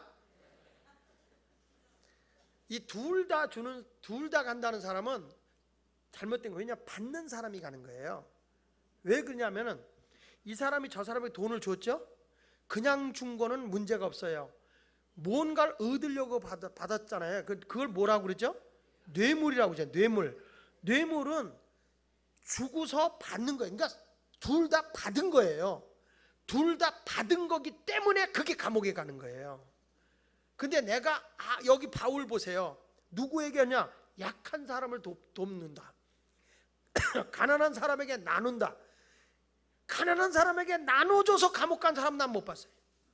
이 둘 다 주는, 둘 다 간다는 사람은 잘못된 거예요. 왜냐? 받는 사람이 가는 거예요. 왜 그러냐면은 이 사람이 저 사람에게 돈을 줬죠? 그냥 준 거는 문제가 없어요. 뭔가를 얻으려고 받, 받았잖아요. 그, 그걸 뭐라고 그러죠? 뇌물이라고 그러죠. 뇌물. 뇌물은 주고서 받는 거예요. 그러니까 둘 다 받은 거예요. 둘 다 받은 거기 때문에 그게 감옥에 가는 거예요. 근데 내가 아, 여기 바울 보세요. 누구에게 하냐? 약한 사람을 돕, 돕는다. 가난한 사람에게 나눈다. 가난한 사람에게 나눠줘서 감옥 간 사람 난 못 봤어요.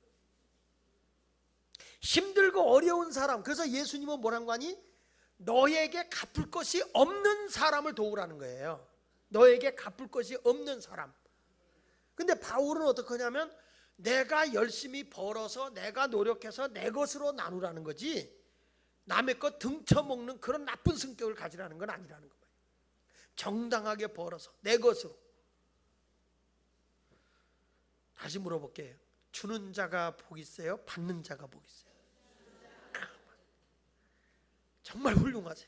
힘들고 어려운 사람. 그래서 예수님은 뭐라는 거니? 너에게 갚을 것이 없는 사람을 도우라는 거예요. 너에게 갚을 것이 없는 사람. 근데 바울은 어떻게 하냐면 내가 열심히 벌어서 내가 노력해서 내 것으로 나누라는 거지, 남의 것 등쳐먹는 그런 나쁜 성격을 가지라는 건 아니라는 거예요. 정당하게 벌어서 내 것으로. 다시 물어볼게요. 주는 자가 복 있어요? 받는 자가 복 있어요? 정말 훌륭하세요.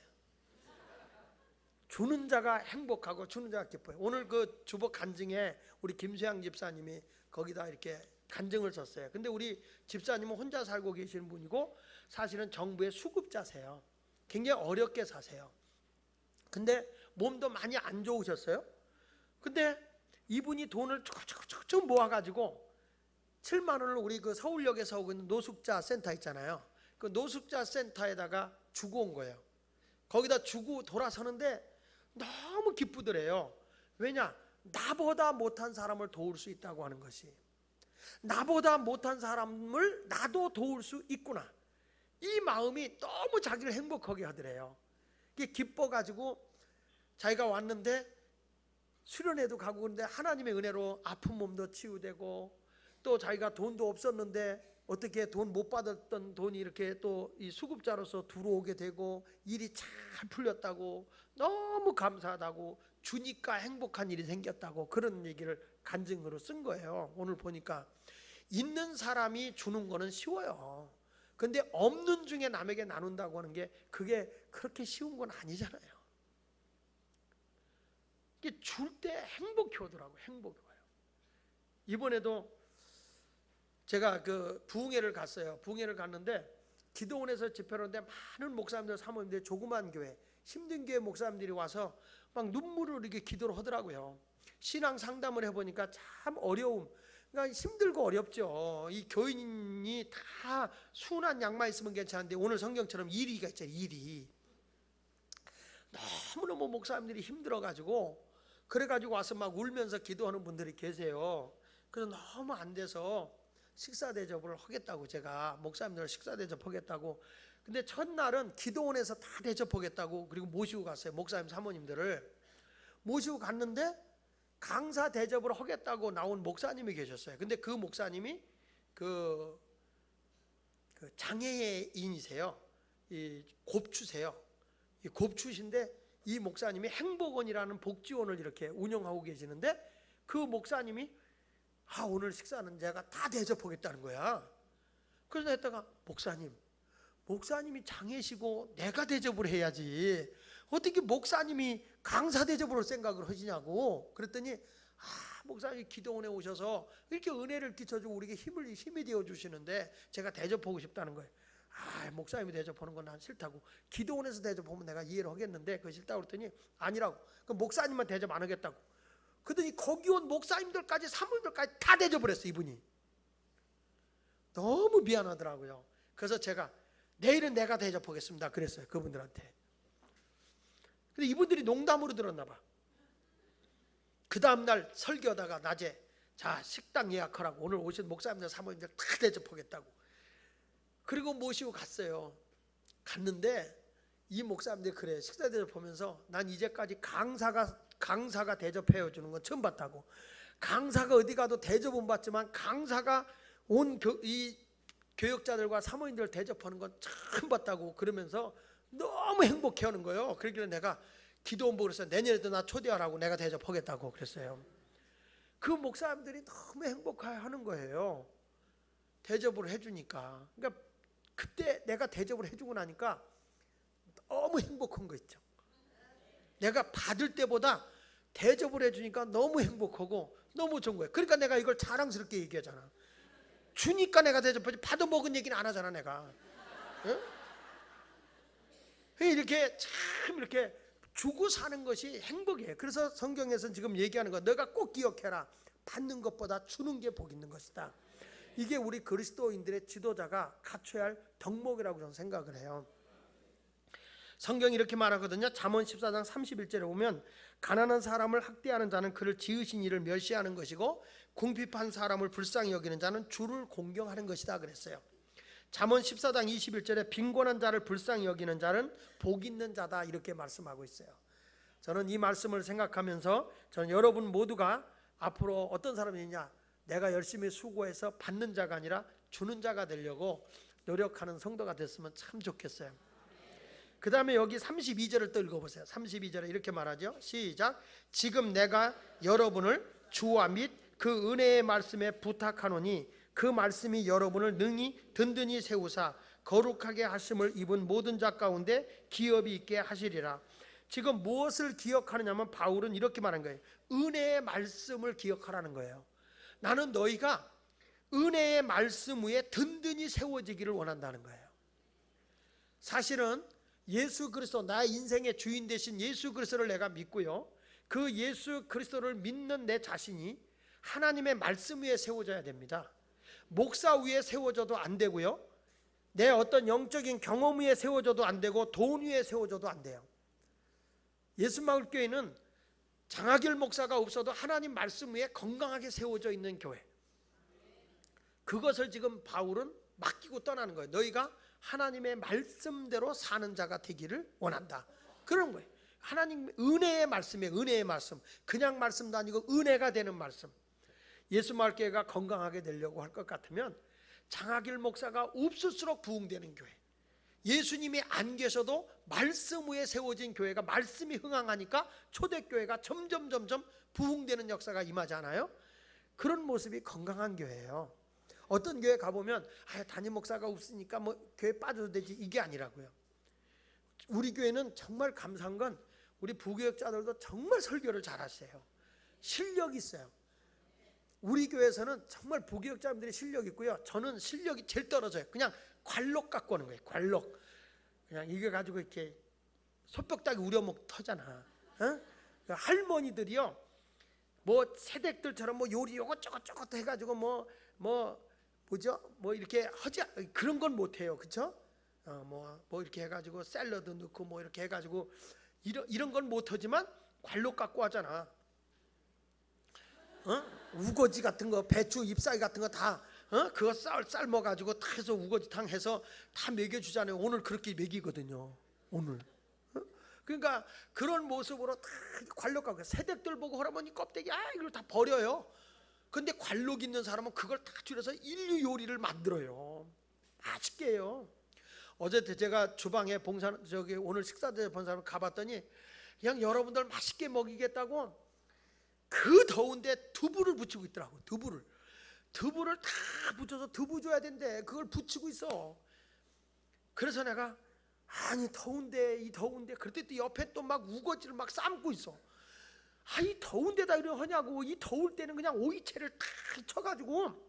주는 자가 행복하고 주는 자가 기뻐요. 오늘 그 주보 간증에 우리 김수양 집사님이 거기다 이렇게 간증을 썼어요. 근데 우리 집사님은 혼자 살고 계시는 분이고 사실은 정부의 수급자세요. 굉장히 어렵게 사세요. 근데 몸도 많이 안 좋으셨어요. 근데 이분이 돈을 쭉쭉쭉 모아가지고 칠만 원을 우리 그 서울역에서 오고 있는 노숙자 센터 있잖아요. 그 노숙자 센터에다가 주고 온 거예요. 거기다 주고 돌아서는데 너무 기쁘더래요. 왜냐? 나보다 못한 사람을 도울 수 있다고 하는 것이, 나보다 못한 사람을 나도 도울 수 있구나, 이 마음이 너무 자기를 행복하게 하더래요. 이게 기뻐가지고 자기가 왔는데 수련회도 가고 그런데 하나님의 은혜로 아픈 몸도 치유되고, 또 자기가 돈도 없었는데 어떻게 돈 못 받았던 돈이 이렇게 또 이 수급자로서 들어오게 되고 일이 잘 풀렸다고, 너무 감사하다고, 주니까 행복한 일이 생겼다고, 그런 얘기를 간증으로 쓴 거예요. 오늘 보니까 있는 사람이 주는 거는 쉬워요. 근데 없는 중에 남에게 나눈다고 하는 게 그게 그렇게 쉬운 건 아니잖아요. 이게 줄 때 행복해 오더라고요. 행복해 와요. 이번에도 제가 그 부흥회를 갔어요. 부흥회를 갔는데 기도원에서 집회를 하는데 많은 목사님들, 사모님들, 조그만 교회, 힘든 교회 목사님들이 와서 막 눈물을 이렇게 기도를 하더라고요. 신앙 상담을 해보니까 참 어려움, 그러니까 힘들고 어렵죠. 이 교인이 다 순한 양만 있으면 괜찮은데 오늘 성경처럼 일이가 있죠. 일이 너무너무 목사님들이 힘들어가지고, 그래가지고 와서 막 울면서 기도하는 분들이 계세요. 그래서 너무 안 돼서 식사 대접을 하겠다고, 제가 목사님들 식사 대접하겠다고. 근데 첫날은 기도원에서 다 대접하겠다고, 그리고 모시고 갔어요. 목사님 사모님들을 모시고 갔는데 강사 대접을 하겠다고 나온 목사님이 계셨어요. 근데 그 목사님이 그, 그 장애인이세요. 이 곱추세요. 이 곱추신데 이 목사님이 행복원이라는 복지원을 이렇게 운영하고 계시는데, 그 목사님이 아, 오늘 식사는 제가 다 대접하겠다는 거야. 그래서 했다가 목사님, 목사님이 장애시고 내가 대접을 해야지 어떻게 목사님이 강사 대접으로 생각을 하시냐고. 그랬더니 아, 목사님이 기도원에 오셔서 이렇게 은혜를 끼쳐주고 우리에게 힘을 힘이 되어 주시는데 제가 대접하고 싶다는 거예요. 아, 목사님이 대접하는 건 난 싫다고. 기도원에서 대접하면 내가 이해를 하겠는데 그거 싫다고 그랬더니 아니라고. 그럼 목사님만 대접 안 하겠다고. 그러더니 거기 온 목사님들까지 사모님들까지 다 대접을 했어. 이분이 너무 미안하더라고요. 그래서 제가 내일은 내가 대접하겠습니다 그랬어요, 그분들한테. 근데 이분들이 농담으로 들었나 봐. 그 다음날 설교하다가 낮에 자, 식당 예약하라고, 오늘 오신 목사님들 사모님들 다 대접하겠다고. 그리고 모시고 갔어요. 갔는데 이 목사님들이 그래, 식사 대접하면서 난 이제까지 강사가 강사가 대접해 주는 건 처음 봤다고. 강사가 어디 가도 대접은 받지만 강사가 온 이 교역자들과 사모님들 대접하는 건 처음 봤다고. 그러면서 너무 행복해하는 거예요. 그러길래 내가 기도원 보고 그랬어요. 내년에도 나 초대하라고, 내가 대접하겠다고 그랬어요. 그 목사님들이 너무 행복해하는 거예요. 대접을 해주니까. 그러니까 그때 내가 대접을 해주고 나니까 너무 행복한 거 있죠. 내가 받을 때보다 대접을 해주니까 너무 행복하고 너무 좋은 거예요. 그러니까 내가 이걸 자랑스럽게 얘기하잖아. 주니까 내가 대접하지 받아먹은 얘기는 안 하잖아 내가. 응? 이렇게 참 이렇게 주고 사는 것이 행복이에요. 그래서 성경에서는 지금 얘기하는 거, 너가 꼭 기억해라. 받는 것보다 주는 게 복 있는 것이다. 이게 우리 그리스도인들의 지도자가 갖춰야 할 덕목이라고 저는 생각을 해요. 성경이 이렇게 말하거든요. 잠언 십사 장 삼십일 절에 보면 가난한 사람을 학대하는 자는 그를 지으신 이를 멸시하는 것이고 궁핍한 사람을 불쌍히 여기는 자는 주를 공경하는 것이다 그랬어요. 잠언 십사 장 이십일 절에 빈곤한 자를 불쌍히 여기는 자는 복 있는 자다 이렇게 말씀하고 있어요. 저는 이 말씀을 생각하면서 저는 여러분 모두가 앞으로 어떤 사람이냐, 내가 열심히 수고해서 받는 자가 아니라 주는 자가 되려고 노력하는 성도가 됐으면 참 좋겠어요. 그 다음에 여기 삼십이 절을 또 읽어보세요. 삼십이 절에 이렇게 말하죠. 시작. 지금 내가 여러분을 주와 및 그 은혜의 말씀에 부탁하노니 그 말씀이 여러분을 능히 든든히 세우사 거룩하게 하심을 입은 모든 자 가운데 기업이 있게 하시리라. 지금 무엇을 기억하느냐면 바울은 이렇게 말한 거예요. 은혜의 말씀을 기억하라는 거예요. 나는 너희가 은혜의 말씀 위에 든든히 세워지기를 원한다는 거예요. 사실은 예수 그리스도, 나의 인생의 주인 되신 예수 그리스도를 내가 믿고요, 그 예수 그리스도를 믿는 내 자신이 하나님의 말씀 위에 세워져야 됩니다. 목사 위에 세워져도 안 되고요, 내 어떤 영적인 경험 위에 세워져도 안 되고 돈 위에 세워져도 안 돼요. 예수마을교회는 장하길 목사가 없어도 하나님 말씀 위에 건강하게 세워져 있는 교회. 그것을 지금 바울은 맡기고 떠나는 거예요. 너희가 하나님의 말씀대로 사는 자가 되기를 원한다. 그런 거예요. 하나님 은혜의 말씀에 은혜의 말씀, 그냥 말씀도 아니고 은혜가 되는 말씀. 예수마을교회가 건강하게 되려고 할 것 같으면 장하길 목사가 없을수록 부흥되는 교회, 예수님이 안 계셔도 말씀 위에 세워진 교회가 말씀이 흥황하니까 초대교회가 점점 점점 부흥되는 역사가 임하잖아요. 그런 모습이 건강한 교회예요. 어떤 교회 가보면 아, 담임 목사가 없으니까 뭐 교회 빠져도 되지, 이게 아니라고요. 우리 교회는 정말 감사한 건 우리 부교역자들도 정말 설교를 잘하세요. 실력이 있어요. 우리 교회에서는 정말 부교역자분들이 실력이 있고요. 저는 실력이 제일 떨어져요. 그냥 관록 갖고 오는 거예요. 관록. 그냥 이거 가지고 이렇게 소벽다기 우려먹 터잖아. 어? 할머니들이요, 뭐 새댁들처럼 뭐 요리 요거 저거 저거 해가지고 뭐 뭐 뭐죠? 뭐 이렇게 하지, 그런 건 못해요. 그렇죠? 어, 뭐, 뭐 이렇게 해가지고 샐러드 넣고 뭐 이렇게 해가지고 이런 이런 건 못하지만 관록 갖고 하잖아. 어? 우거지 같은 거, 배추 잎사귀 같은 거 다 어? 그거 쌀 삶아가지고 다 해서 우거지탕 해서 다 먹여주잖아요. 오늘 그렇게 먹이거든요. 오늘. 어? 그러니까 그런 모습으로 다 관록 갖고, 새댁들 보고 할아버니 껍데기 아 이걸 다 버려요. 근데 관록 있는 사람은 그걸 다 줄여서 인류 요리를 만들어요. 맛있게 해요. 어제 제가 주방에 봉사, 저기 오늘 식사대 본 사람 가봤더니 그냥 여러분들 맛있게 먹이겠다고 그 더운데 두부를 붙이고 있더라고. 두부를 두부를 다 붙여서 두부 줘야 된대. 그걸 붙이고 있어. 그래서 내가 아니 더운데 이 더운데 그때 또 옆에 또 막 우거지를 막 삶고 있어. 아, 이 더운데다 이러 하냐고. 이 더울 때는 그냥 오이채를 다 쳐가지고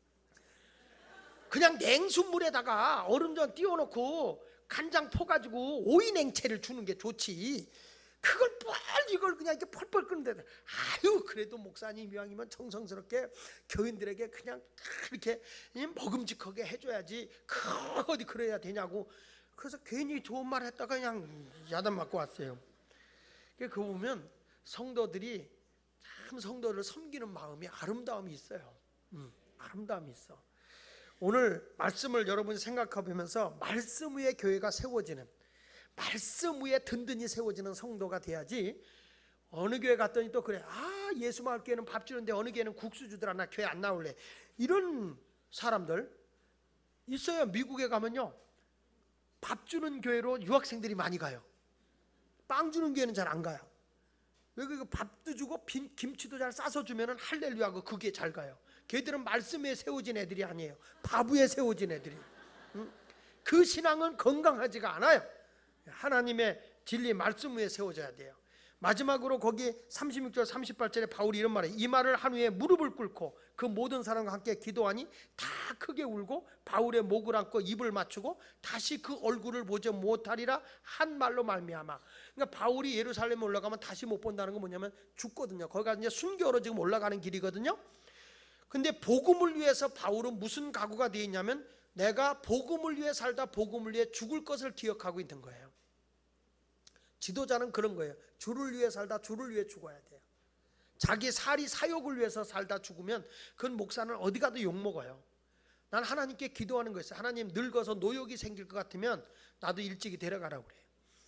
그냥 냉수물에다가 얼음전 띄워놓고 간장 퍼가지고 오이 냉채를 주는 게 좋지. 그걸 빨리 이걸 그냥 이렇게 펄펄 끓는데, 아유 그래도 목사님 이왕이면 정성스럽게 교인들에게 그냥 이렇게 먹음직하게 해줘야지. 그 어디 그래야 되냐고. 그래서 괜히 좋은 말 했다가 그냥 야단 맞고 왔어요. 그거 보면 성도들이 참 성도를 섬기는 마음이 아름다움이 있어요. 음, 아름다움이 있어. 오늘 말씀을 여러분이 생각해보면서 말씀 위에 교회가 세워지는, 말씀 위에 든든히 세워지는 성도가 돼야지. 어느 교회 갔더니 또 그래, 아 예수마을교회는 밥 주는데 어느 교회는 국수 주더라, 나 교회 안 나올래, 이런 사람들 있어요. 미국에 가면요 밥 주는 교회로 유학생들이 많이 가요. 빵 주는 교회는 잘 안 가요. 왜? 그 밥도 주고 빈 김치도 잘 싸서 주면은 할렐루야고 그게 잘 가요. 걔들은 말씀에 세워진 애들이 아니에요. 밥 위에 세워진 애들이. 응? 그 신앙은 건강하지가 않아요. 하나님의 진리 말씀 위에 세워져야 돼요. 마지막으로 거기 삼십육 절 삼십팔 절에 바울이 이런 말이에요. 이 말을 한 후에 무릎을 꿇고 그 모든 사람과 함께 기도하니 다 크게 울고 바울의 목을 안고 입을 맞추고 다시 그 얼굴을 보지 못하리라 한 말로 말미암아. 그러니까 바울이 예루살렘에 올라가면 다시 못 본다는 건 뭐냐면 죽거든요. 거기가 이제 순교로 지금 올라가는 길이거든요. 근데 복음을 위해서 바울은 무슨 각오가 되어 있냐면 내가 복음을 위해 살다 복음을 위해 죽을 것을 기억하고 있는 거예요. 지도자는 그런 거예요. 주를 위해 살다 주를 위해 죽어야 돼요. 자기 살이 사욕을 위해서 살다 죽으면 그건 목사는 어디 가도 욕먹어요. 난 하나님께 기도하는 거였어요. 하나님 늙어서 노욕이 생길 것 같으면 나도 일찍이 데려가라고 그래요.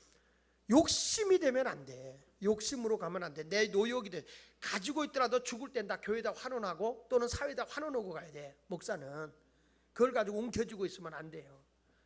욕심이 되면 안 돼. 욕심으로 가면 안 돼. 내 노욕이 돼. 가지고 있더라도 죽을 땐 다 교회에다 환원하고 또는 사회에다 환원하고 가야 돼. 목사는 그걸 가지고 움켜쥐고 있으면 안 돼요.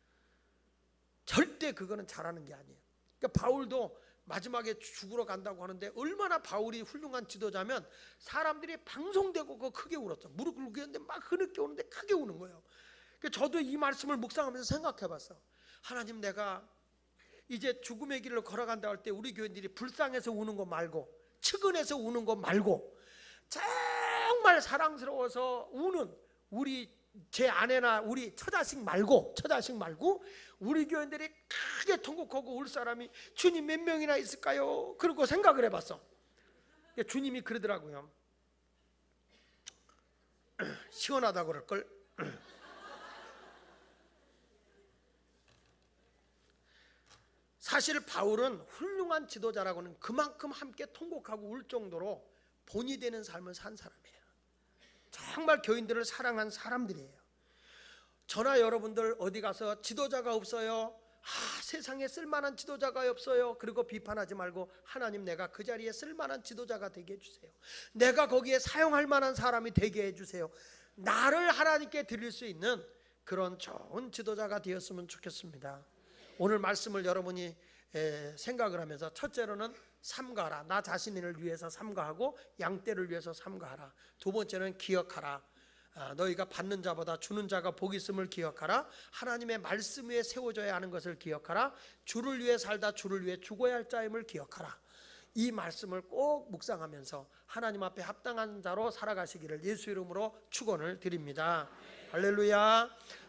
절대 그거는 잘하는 게 아니에요. 그러니까 바울도 마지막에 죽으러 간다고 하는데 얼마나 바울이 훌륭한 지도자면 사람들이 방송되고 그거 크게 울었죠. 무릎 꿇고 있는데 막 흐느껴 오는데 크게 우는 거예요. 그러니까 저도 이 말씀을 묵상하면서 생각해봤어. 하나님, 내가 이제 죽음의 길을 걸어간다 할 때 우리 교인들이 불쌍해서 우는 거 말고 측은해서 우는 거 말고 정말 사랑스러워서 우는 우리 제 아내나 우리 처자식 말고 처자식 말고 우리 교인들이 크게 통곡하고 울 사람이 주님 몇 명이나 있을까요? 그러고 생각을 해봤어. 주님이 그러더라고요. 시원하다고 그럴걸. 사실 바울은 훌륭한 지도자라고는 그만큼 함께 통곡하고 울 정도로 본이 되는 삶을 산 사람이에요. 정말 교인들을 사랑한 사람들이에요. 저나 여러분들 어디 가서 지도자가 없어요, 아, 세상에 쓸만한 지도자가 없어요, 그리고 비판하지 말고 하나님, 내가 그 자리에 쓸만한 지도자가 되게 해주세요. 내가 거기에 사용할 만한 사람이 되게 해주세요. 나를 하나님께 드릴 수 있는 그런 좋은 지도자가 되었으면 좋겠습니다. 오늘 말씀을 여러분이 에, 생각을 하면서 첫째로는 삼가하라. 나 자신을 위해서 삼가하고 양떼를 위해서 삼가하라. 두 번째는 기억하라. 아, 너희가 받는 자보다 주는 자가 복이 있음을 기억하라. 하나님의 말씀 위에 세워져야 하는 것을 기억하라. 주를 위해 살다 주를 위해 죽어야 할 자임을 기억하라. 이 말씀을 꼭 묵상하면서 하나님 앞에 합당한 자로 살아가시기를 예수 이름으로 축원을 드립니다. 할렐루야.